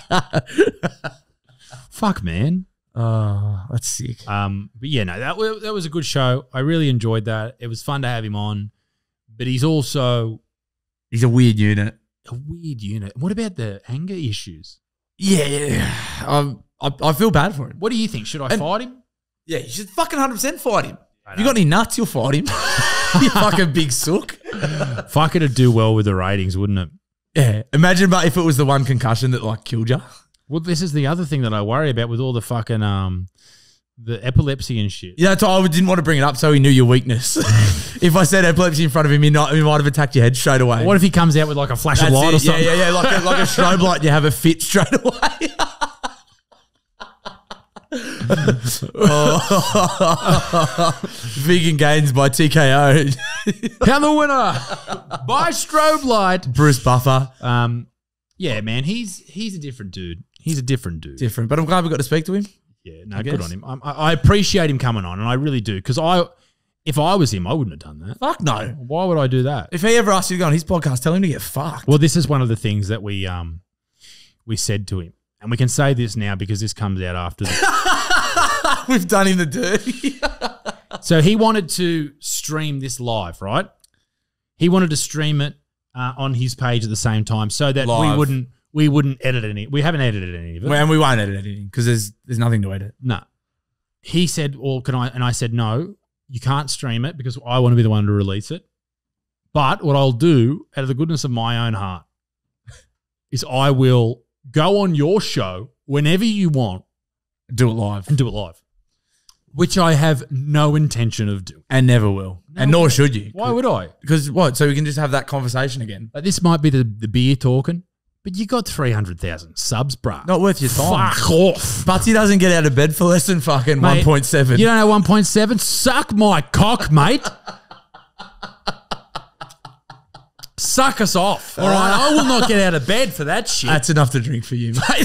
Fuck, man. Oh, that's sick. Um, but yeah, no, that was, that was a good show. I really enjoyed that. It was fun to have him on. But he's also He's a weird unit. a weird unit. What about the anger issues? Yeah, yeah. Um, I, I feel bad for him. What do you think? Should I And- fight him? Yeah, you should fucking one hundred percent fight him. If you got any nuts, you'll fight him. You fucking big sook. Fuck, it'd do well with the ratings, wouldn't it? Yeah. Imagine but if it was the one concussion that like killed you. Well, this is the other thing that I worry about with all the fucking um, the epilepsy and shit. Yeah, that's why I didn't want to bring it up so he knew your weakness. If I said epilepsy in front of him, he, not, he might have attacked your head straight away. What if he comes out with like a flash That's of light it. or something? Yeah, yeah, yeah. Like a, like a strobe light and you have a fit straight away. Oh. Vegan Gains by T K O. And the winner by strobe light. Bruce Buffer. Um, yeah, man, he's he's a different dude. He's a different dude. Different. But I'm glad we got to speak to him. Yeah, no, I good guess. on him. I, I appreciate him coming on, and I really do. Because I, if I was him, I wouldn't have done that. Fuck no. Why would I do that? If he ever asked you to go on his podcast, tell him to get fucked. Well, this is one of the things that we um we said to him, and we can say this now because this comes out after the. We've done him the dirty. So he wanted to stream this live, right? He wanted to stream it uh, on his page at the same time, so that we Live. wouldn't we wouldn't edit any. We haven't edited any of it. And we won't edit anything because there's there's nothing to edit. No. He said, well, can I? And I said, no, you can't stream it because I want to be the one to release it. But what I'll do, out of the goodness of my own heart, is I will go on your show whenever you want Do it live. and do it live, which I have no intention of doing. And never will. and nor should you. Why would I? Because what? So we can just have that conversation again. Like, this might be the, the beer talking, but you got three hundred thousand subs, bruh. Not worth your time. Fuck off. Butsy doesn't get out of bed for less than fucking Mate, one point seven. You don't know one point seven? Suck my cock, mate. Suck us off, all right? I will not get out of bed for that shit. That's enough to drink for you, mate.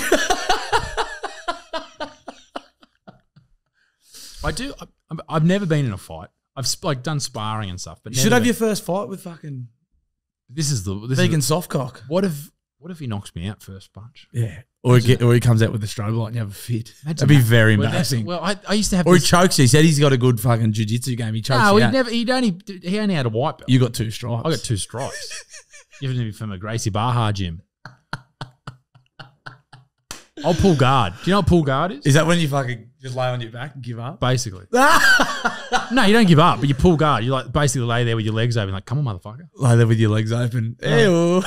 I do. I, I've never been in a fight. I've sp- like done sparring and stuff, but You never should have been- your first fight with fucking This is the this vegan Is, softcock. what if what if he knocks me out first punch? Yeah. Or he, get, or he comes out with a strobe light and you have a fit. Imagine That'd be that. very Well, that- embarrassing. Well, I, I used to have. or he This, chokes you. He said he's got a good fucking jiu-jitsu game. He chokes no, you he out. never. He only he only had a white belt. You got two stripes. I got two stripes. Given to me from a Gracie Baja gym. I'll pull guard. Do you know what pull guard is? Is that when you fucking just lay on your back and give up? Basically. No, you don't give up, but you pull guard. You like basically lay there with your legs open, like, come on, motherfucker. Lay there with your legs open. Ew.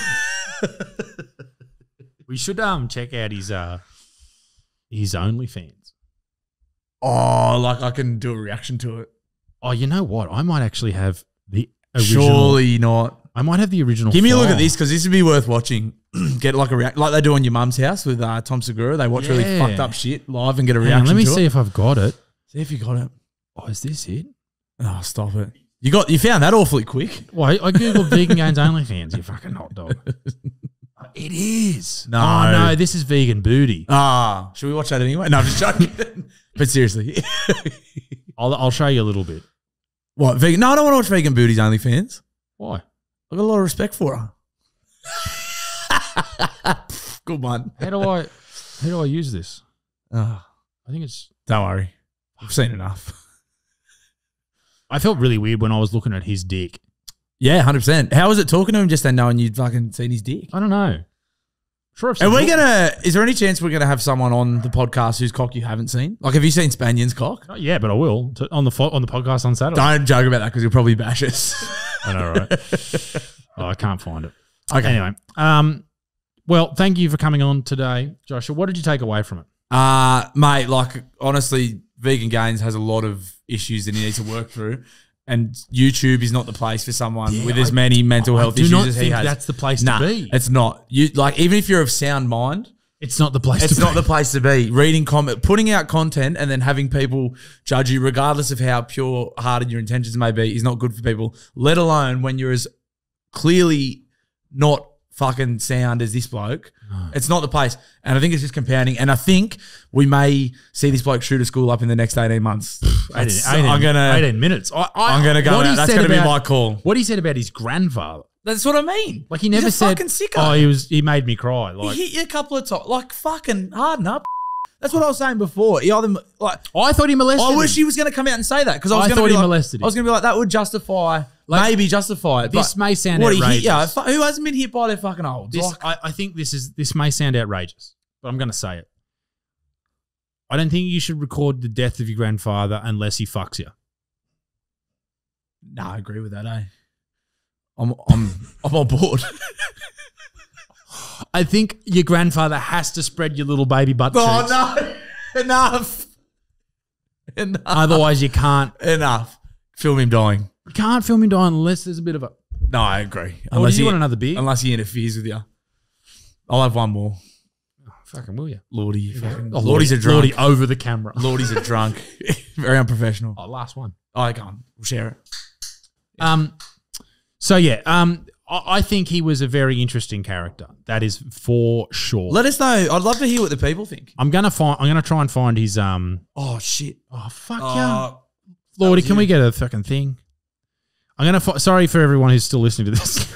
We should um check out his uh his OnlyFans. Oh, like I can do a reaction to it. Oh, you know what? I might actually have the original. Surely not. I might have the original. Give me a look file. at this because this would be worth watching. Get like a react like they do on your mum's house with uh, Tom Segura. They watch really Yeah. fucked up shit live and get a Hang reaction. on, let me to see it. if I've got it. See if you got it. Oh, is this it? Oh, stop it. You got you found that awfully quick. Well, I, I googled Vegan Gains OnlyFans. You fucking hot dog. It is. No. Oh no, this is vegan booty. Ah, should we watch that anyway? No, I'm just joking. But seriously, I'll I'll show you a little bit. what vegan? No, I don't want to watch vegan booties OnlyFans. Why? I've got a lot of respect for her. Good one. How do I how do I use this? Oh, I think it's. don't worry, I've seen enough. I felt really weird when I was looking at his dick. Yeah, one hundred percent. How was it talking to him just then knowing you'd fucking seen his dick? I don't know. Sure, I've seen Are we more. gonna? Is there any chance we're gonna have someone on the podcast whose cock you haven't seen? Like, have you seen Spanion's cock? Not yet, but I will to, on the fo- on the podcast on Saturday. Don't joke about that because he'll probably bash us. I know, right? Oh, I can't find it. Okay. Anyway, um, well, thank you for coming on today, Joshua. What did you take away from it? Uh, mate, like, honestly, Vegan Gains has a lot of issues that he needs to work through. And YouTube is not the place for someone Yeah, with as I- many mental I health do issues not as he think has. that's the place to nah, be. It's not. You like even if you're of sound mind, It's not the place It's to not be. the place to be. Reading comment, putting out content and then having people judge you regardless of how pure-hearted your intentions may be is not good for people, let alone when you're as clearly not fucking sound as this bloke. No. It's not the place. And I think it's just compounding. And I think we may see this bloke shoot a school up in the next eighteen months. eighteen, eighteen, I'm gonna, eighteen minutes. I, I, I'm going to go what he out. That's said going to be about- my call. What he said about his grandfather. That's what I mean. Like he never He's a said, fucking sicko. oh, he was. He made me cry. Like He hit you a couple of times. Like, fucking harden up. That's what I was saying before. He either, like, I thought he molested. I wish him. he was going to come out and say that because I was I going to thought be he like, molested him. I was going to be like, that would justify, Like, maybe justify it. this but may sound what, he hit outrageous. you? Who hasn't been hit by their fucking olds? This, Like, I, I think this is this may sound outrageous, but I'm going to say it. I don't think you should record the death of your grandfather unless he fucks you. no, I agree with that. Eh? I'm, I'm, I'm on board. I think your grandfather has to spread your little baby butt cheeks. Oh no! Enough. Enough. Otherwise, you can't. Enough. Film him dying. You can't film him dying unless there's a bit of a. No, I agree. Or do you want another beer? Unless he interferes with you. I'll have one more. Fucking will you? Lordy, you fucking. Oh, Lordy's a drunk. Lordy over the camera. Lordy's a drunk. Very unprofessional. Oh, last one. Oh, I can't. We'll share it. Um. So yeah. Um. I, I think he was a very interesting character. That is for sure. Let us know. I'd love to hear what the people think. I'm gonna find. I'm gonna try and find his. Um. Oh shit. Oh fuck Uh, yeah. Lordy, can you. we get a fucking thing? I'm gonna. Fi- Sorry for everyone who's still listening to this.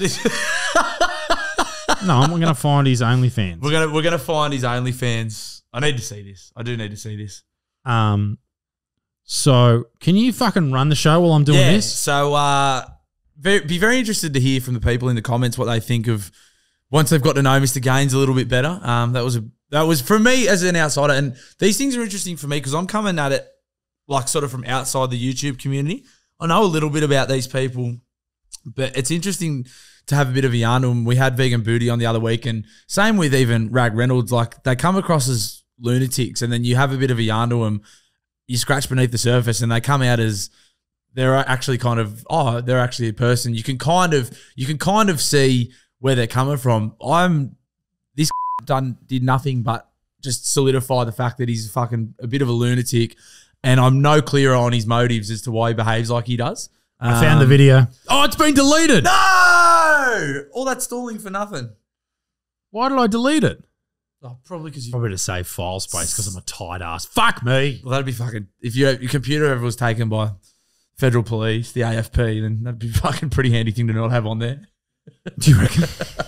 No, I'm gonna find his OnlyFans. We're gonna we're gonna find his OnlyFans. I need to see this. I do need to see this. Um. So can you fucking run the show while I'm doing yeah. this? So uh, very, be very interested to hear from the people in the comments what they think of once they've got to know Mister Gaines a little bit better. Um, that was a that was for me as an outsider, and these things are interesting for me because I'm coming at it like sort of from outside the YouTube community. I know a little bit about these people, but it's interesting to have a bit of a yarn to them. We had Vegan Booty on the other week, and same with even Rag Reynolds. Like they come across as lunatics, and then you have a bit of a yarn to them. You scratch beneath the surface, and they come out as they're actually kind of oh, they're actually a person. You can kind of you can kind of see where they're coming from. I'm this done did nothing but just solidify the fact that he's fucking a bit of a lunatic, and I'm no clearer on his motives as to why he behaves like he does. I found the Um, video. Oh, it's been deleted. No! All that stalling for nothing. Why did I delete it? Oh, probably because you. Probably to save file space because I'm a tight ass. Fuck me. Well, that'd be fucking. If your your computer ever was taken by federal police, the A F P, then that'd be a fucking pretty handy thing to not have on there. Do you reckon?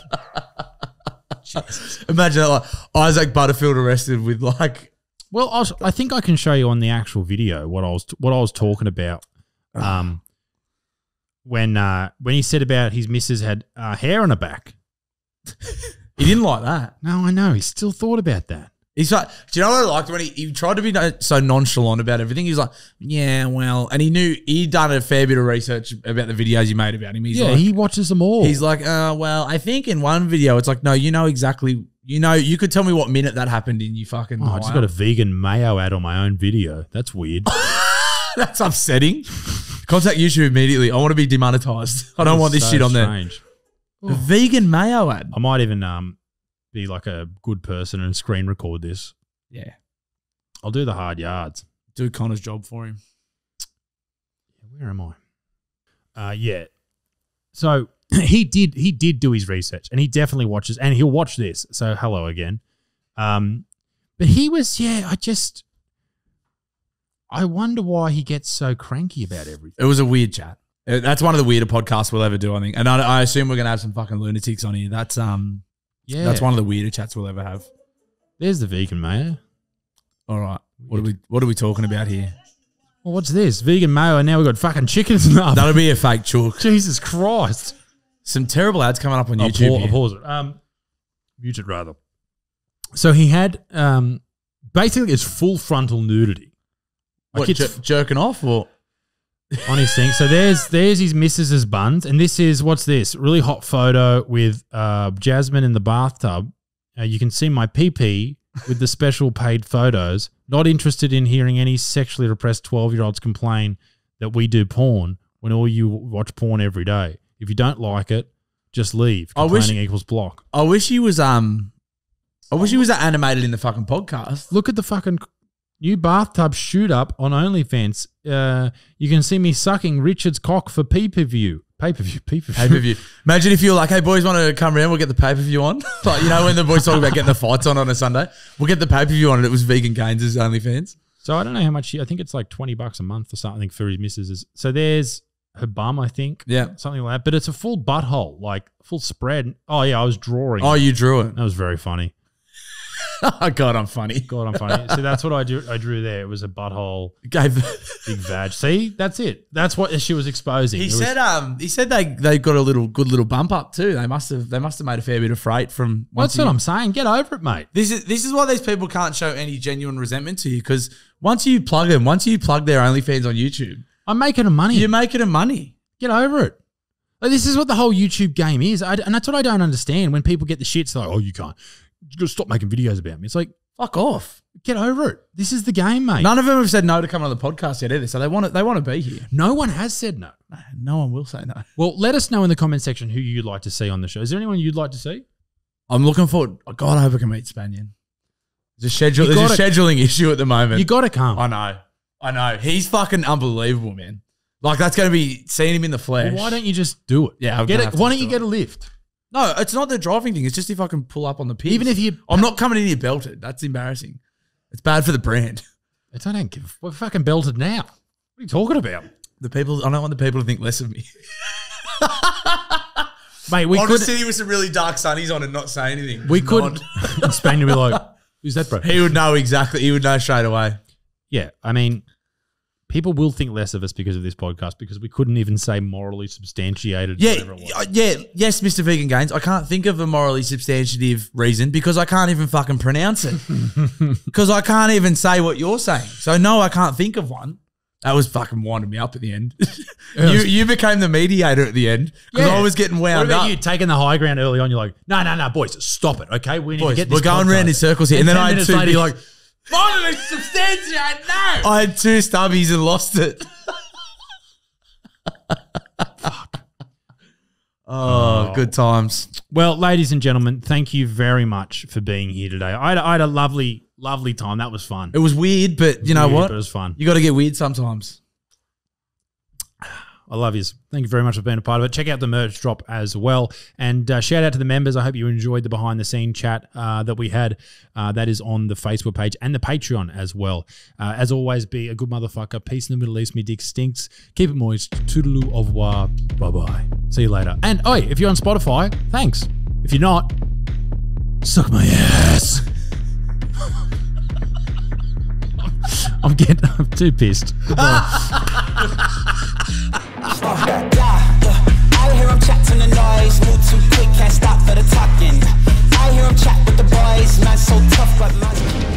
Imagine that, like Isaac Butterfield arrested with like. Well, I, was, I think I can show you on the actual video what I was what I was talking about. Um, when uh, when he said about his missus had uh, hair on her back. He didn't like that. No, I know. He still thought about that. He's like, do you know what I liked when he, he tried to be no- so nonchalant about everything? He was like, yeah, well, and he knew he'd done a fair bit of research about the videos he made about him. He's yeah, like, he watches them all. He's like, uh, well, I think in one video, it's like, no, you know exactly, you know, you could tell me what minute that happened in. You fucking. oh, I just got a vegan mayo ad on my own video. That's weird. That's upsetting. Contact YouTube immediately. I want to be demonetized. I don't want this So shit on strange. there. A vegan mayo ad. I might even um be like a good person and screen record this. Yeah. I'll do the hard yards. Do Connor's job for him. Where am I? Uh, yeah. So he did he did do his research, and he definitely watches, and he'll watch this. So hello again. Um, but he was yeah. I just I wonder why he gets so cranky about everything. It was a weird chat. Uh, That's one of the weirder podcasts we'll ever do, I think. And I, I assume we're going to have some fucking lunatics on here. That's um, Yeah, that's one of the weirder chats we'll ever have. There's the vegan mayo. All right. What are we What are we talking about here? Well, what's this? Vegan mayo, and now we've got fucking chickens and up. That'll be a fake chook. Jesus Christ. Some terrible ads coming up on I'll, YouTube. pa- I'll here. pause it. Um, mute it rather. So he had um, basically it's full frontal nudity. What, Like jer- it's jerking off or? on his thing. So there's there's his missus's buns, and this is what's this? Really hot photo with uh, Jasmine in the bathtub. Uh, you can see my pee pee with the special paid photos. Not interested in hearing any sexually repressed twelve year olds complain that we do porn when all you watch porn every day. If you don't like it, just leave. I wish- Complaining equals block. I wish he was um, I wish he was that animated in the fucking podcast. Look at the fucking new bathtub shoot up on OnlyFans. Uh, you can see me sucking Richard's cock for pay-per-view. Pay-per-view, pay-per-view. Pay-per-view. Imagine if you were like, hey, boys, want to come around? We'll get the pay-per-view on. Like, you know, when the boys talk about getting the fights on on a Sunday, we'll get the pay-per-view on and it was Vegan Gaines' OnlyFans. So I don't know how much, he, I think it's like twenty bucks a month or something for his missus. So there's her bum, I think. Yeah. Something like that. But it's a full butthole, like full spread. Oh, yeah, I was drawing. Oh, you drew it. That was very funny. Oh, God, I'm funny. God, I'm funny. So that's what I do. I drew there. It was a butthole, Gave big vag. See, that's it. That's what she was exposing. He It said, was, um, he said they they got a little good little bump up too. They must have they must have made a fair bit of freight from. "What's what I'm saying? Get over it, mate." This is this is why these people can't show any genuine resentment to you, because once you plug them, once you plug their OnlyFans on YouTube, I'm making them money. you're making them money. Get over it. Like, this is what the whole YouTube game is, I, and that's what I don't understand. When people get the shit, it's like, "Oh, you can't. You got to stop making videos about me." It's like, Fuck off. get over it. This is the game, mate. None of them have said no to come on the podcast yet either, so they want to, they want to be here. No one has said no. No one will say no. Well, let us know in the comment section who you'd like to see on the show. Is there anyone you'd like to see? I'm looking forward. God, I hope I can meet Spanian. There's a schedule. You There's a gotta- scheduling issue at the moment. You got to come. I know. I know. He's fucking unbelievable, man. Like, that's going to be seeing him in the flesh. Well, why don't you just do it? Yeah, I'm get gonna it. have to Why don't do you it. get a lift? No, it's not the driving thing. It's just if I can pull up on the piss. Even if you- I'm not coming in here belted. That's embarrassing. It's bad for the brand. It's, I don't give. We're fucking belted now. What are you talking about, The people. I don't want the people to think less of me. mate? We I'll could. just sit here with some really dark sunnies on and not say anything. We Just could. nod. Spain would be like, "Who's that, bro?" He would know exactly. He would know straight away. Yeah, I mean, people will think less of us because of this podcast because we couldn't even say morally substantiated. Yeah, whatever it was. uh, yeah, yes, Mister Vegan Gaines. I can't think of a morally substantive reason because I can't even fucking pronounce it. Because I can't even say what you're saying. So no, I can't think of one. That was fucking winding me up at the end. you you became the mediator at the end because Yeah. I was getting What wound about up. you taking the high ground early on? You're like, no, no, no, boys, stop it, okay? We need Boys, to get we're this going podcast." round in circles here. And then ten I had minutes two later, big- you're like, Morally substantiate, no. I had two stubbies and lost it. Oh, good times. well, ladies and gentlemen, thank you very much for being here today. I had, I had a lovely, lovely time. That was fun. It was weird, but you know Weird, what? but it was fun. You got to get weird sometimes. I love you. Thank you very much for being a part of it. Check out the merch drop as well. And uh, shout out to the members. I hope you enjoyed the behind the scene chat uh, that we had. Uh, that is on the Facebook page and the Patreon as well. Uh, as always, be a good motherfucker. Peace in the Middle East. Me dick stinks. Keep it moist. Toodaloo, au revoir. Bye-bye. See you later. And, oh, if you're on Spotify, thanks. If you're not, suck my ass. I'm getting, I'm too pissed. Goodbye. Yeah, yeah. I hear him chatting the noise, move too quick, can't stop for the talking. I hear him chat with the boys, man so tough, but man's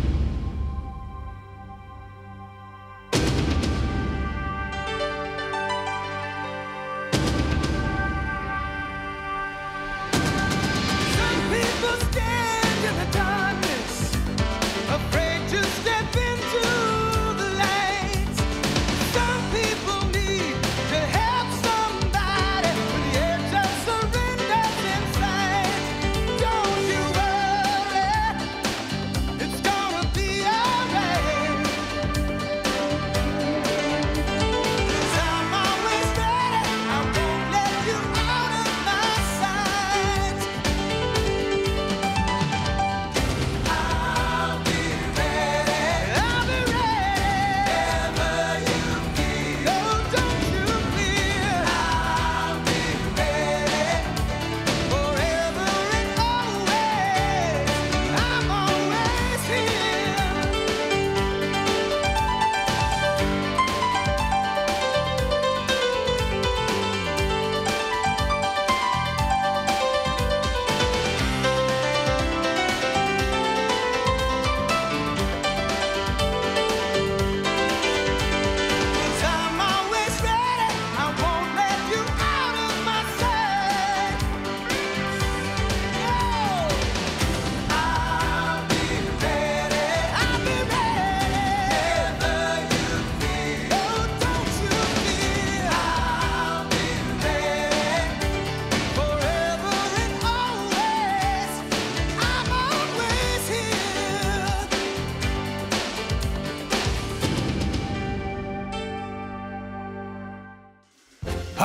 Some people stand in the darkness, afraid to step into the light. Some people need to have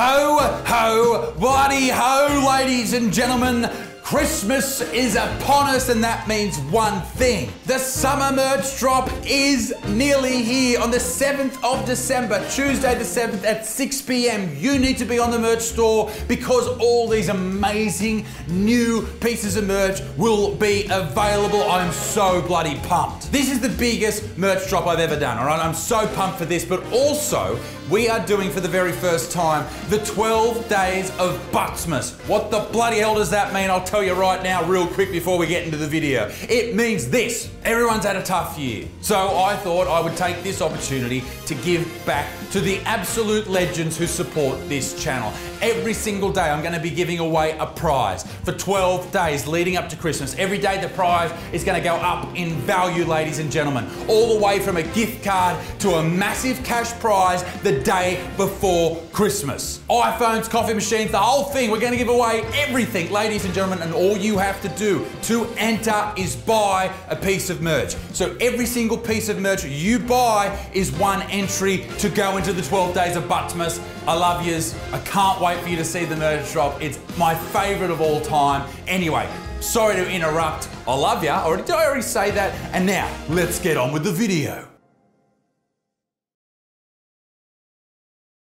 Ho, ho, bloody ho, ladies and gentlemen. Christmas is upon us, and that means one thing. The summer merch drop is nearly here on the seventh of December, Tuesday the seventh at six p m. You need to be on the merch store because all these amazing new pieces of merch will be available. I'm so bloody pumped. This is the biggest merch drop I've ever done, all right? I'm so pumped for this, but also we are doing for the very first time the twelve days of Buttsmas. What the bloody hell does that mean? I'll tell you right now real quick before we get into the video. It means this: everyone's had a tough year. So I thought I would take this opportunity to give back to the absolute legends who support this channel. Every single day I'm gonna be giving away a prize for twelve days leading up to Christmas. Every day the prize is gonna go up in value, ladies and gentlemen. All the way from a gift card to a massive cash prize the day before Christmas. iPhones, coffee machines, the whole thing. We're gonna give away everything, ladies and gentlemen, and all you have to do to enter is buy a piece of merch. So every single piece of merch you buy is one entry to go into the twelve days of Buttsmas. I love yous. I can't wait for you to see the merch drop. It's my favorite of all time. Anyway, sorry to interrupt. I love ya. Already, did I already say that? And now, let's get on with the video.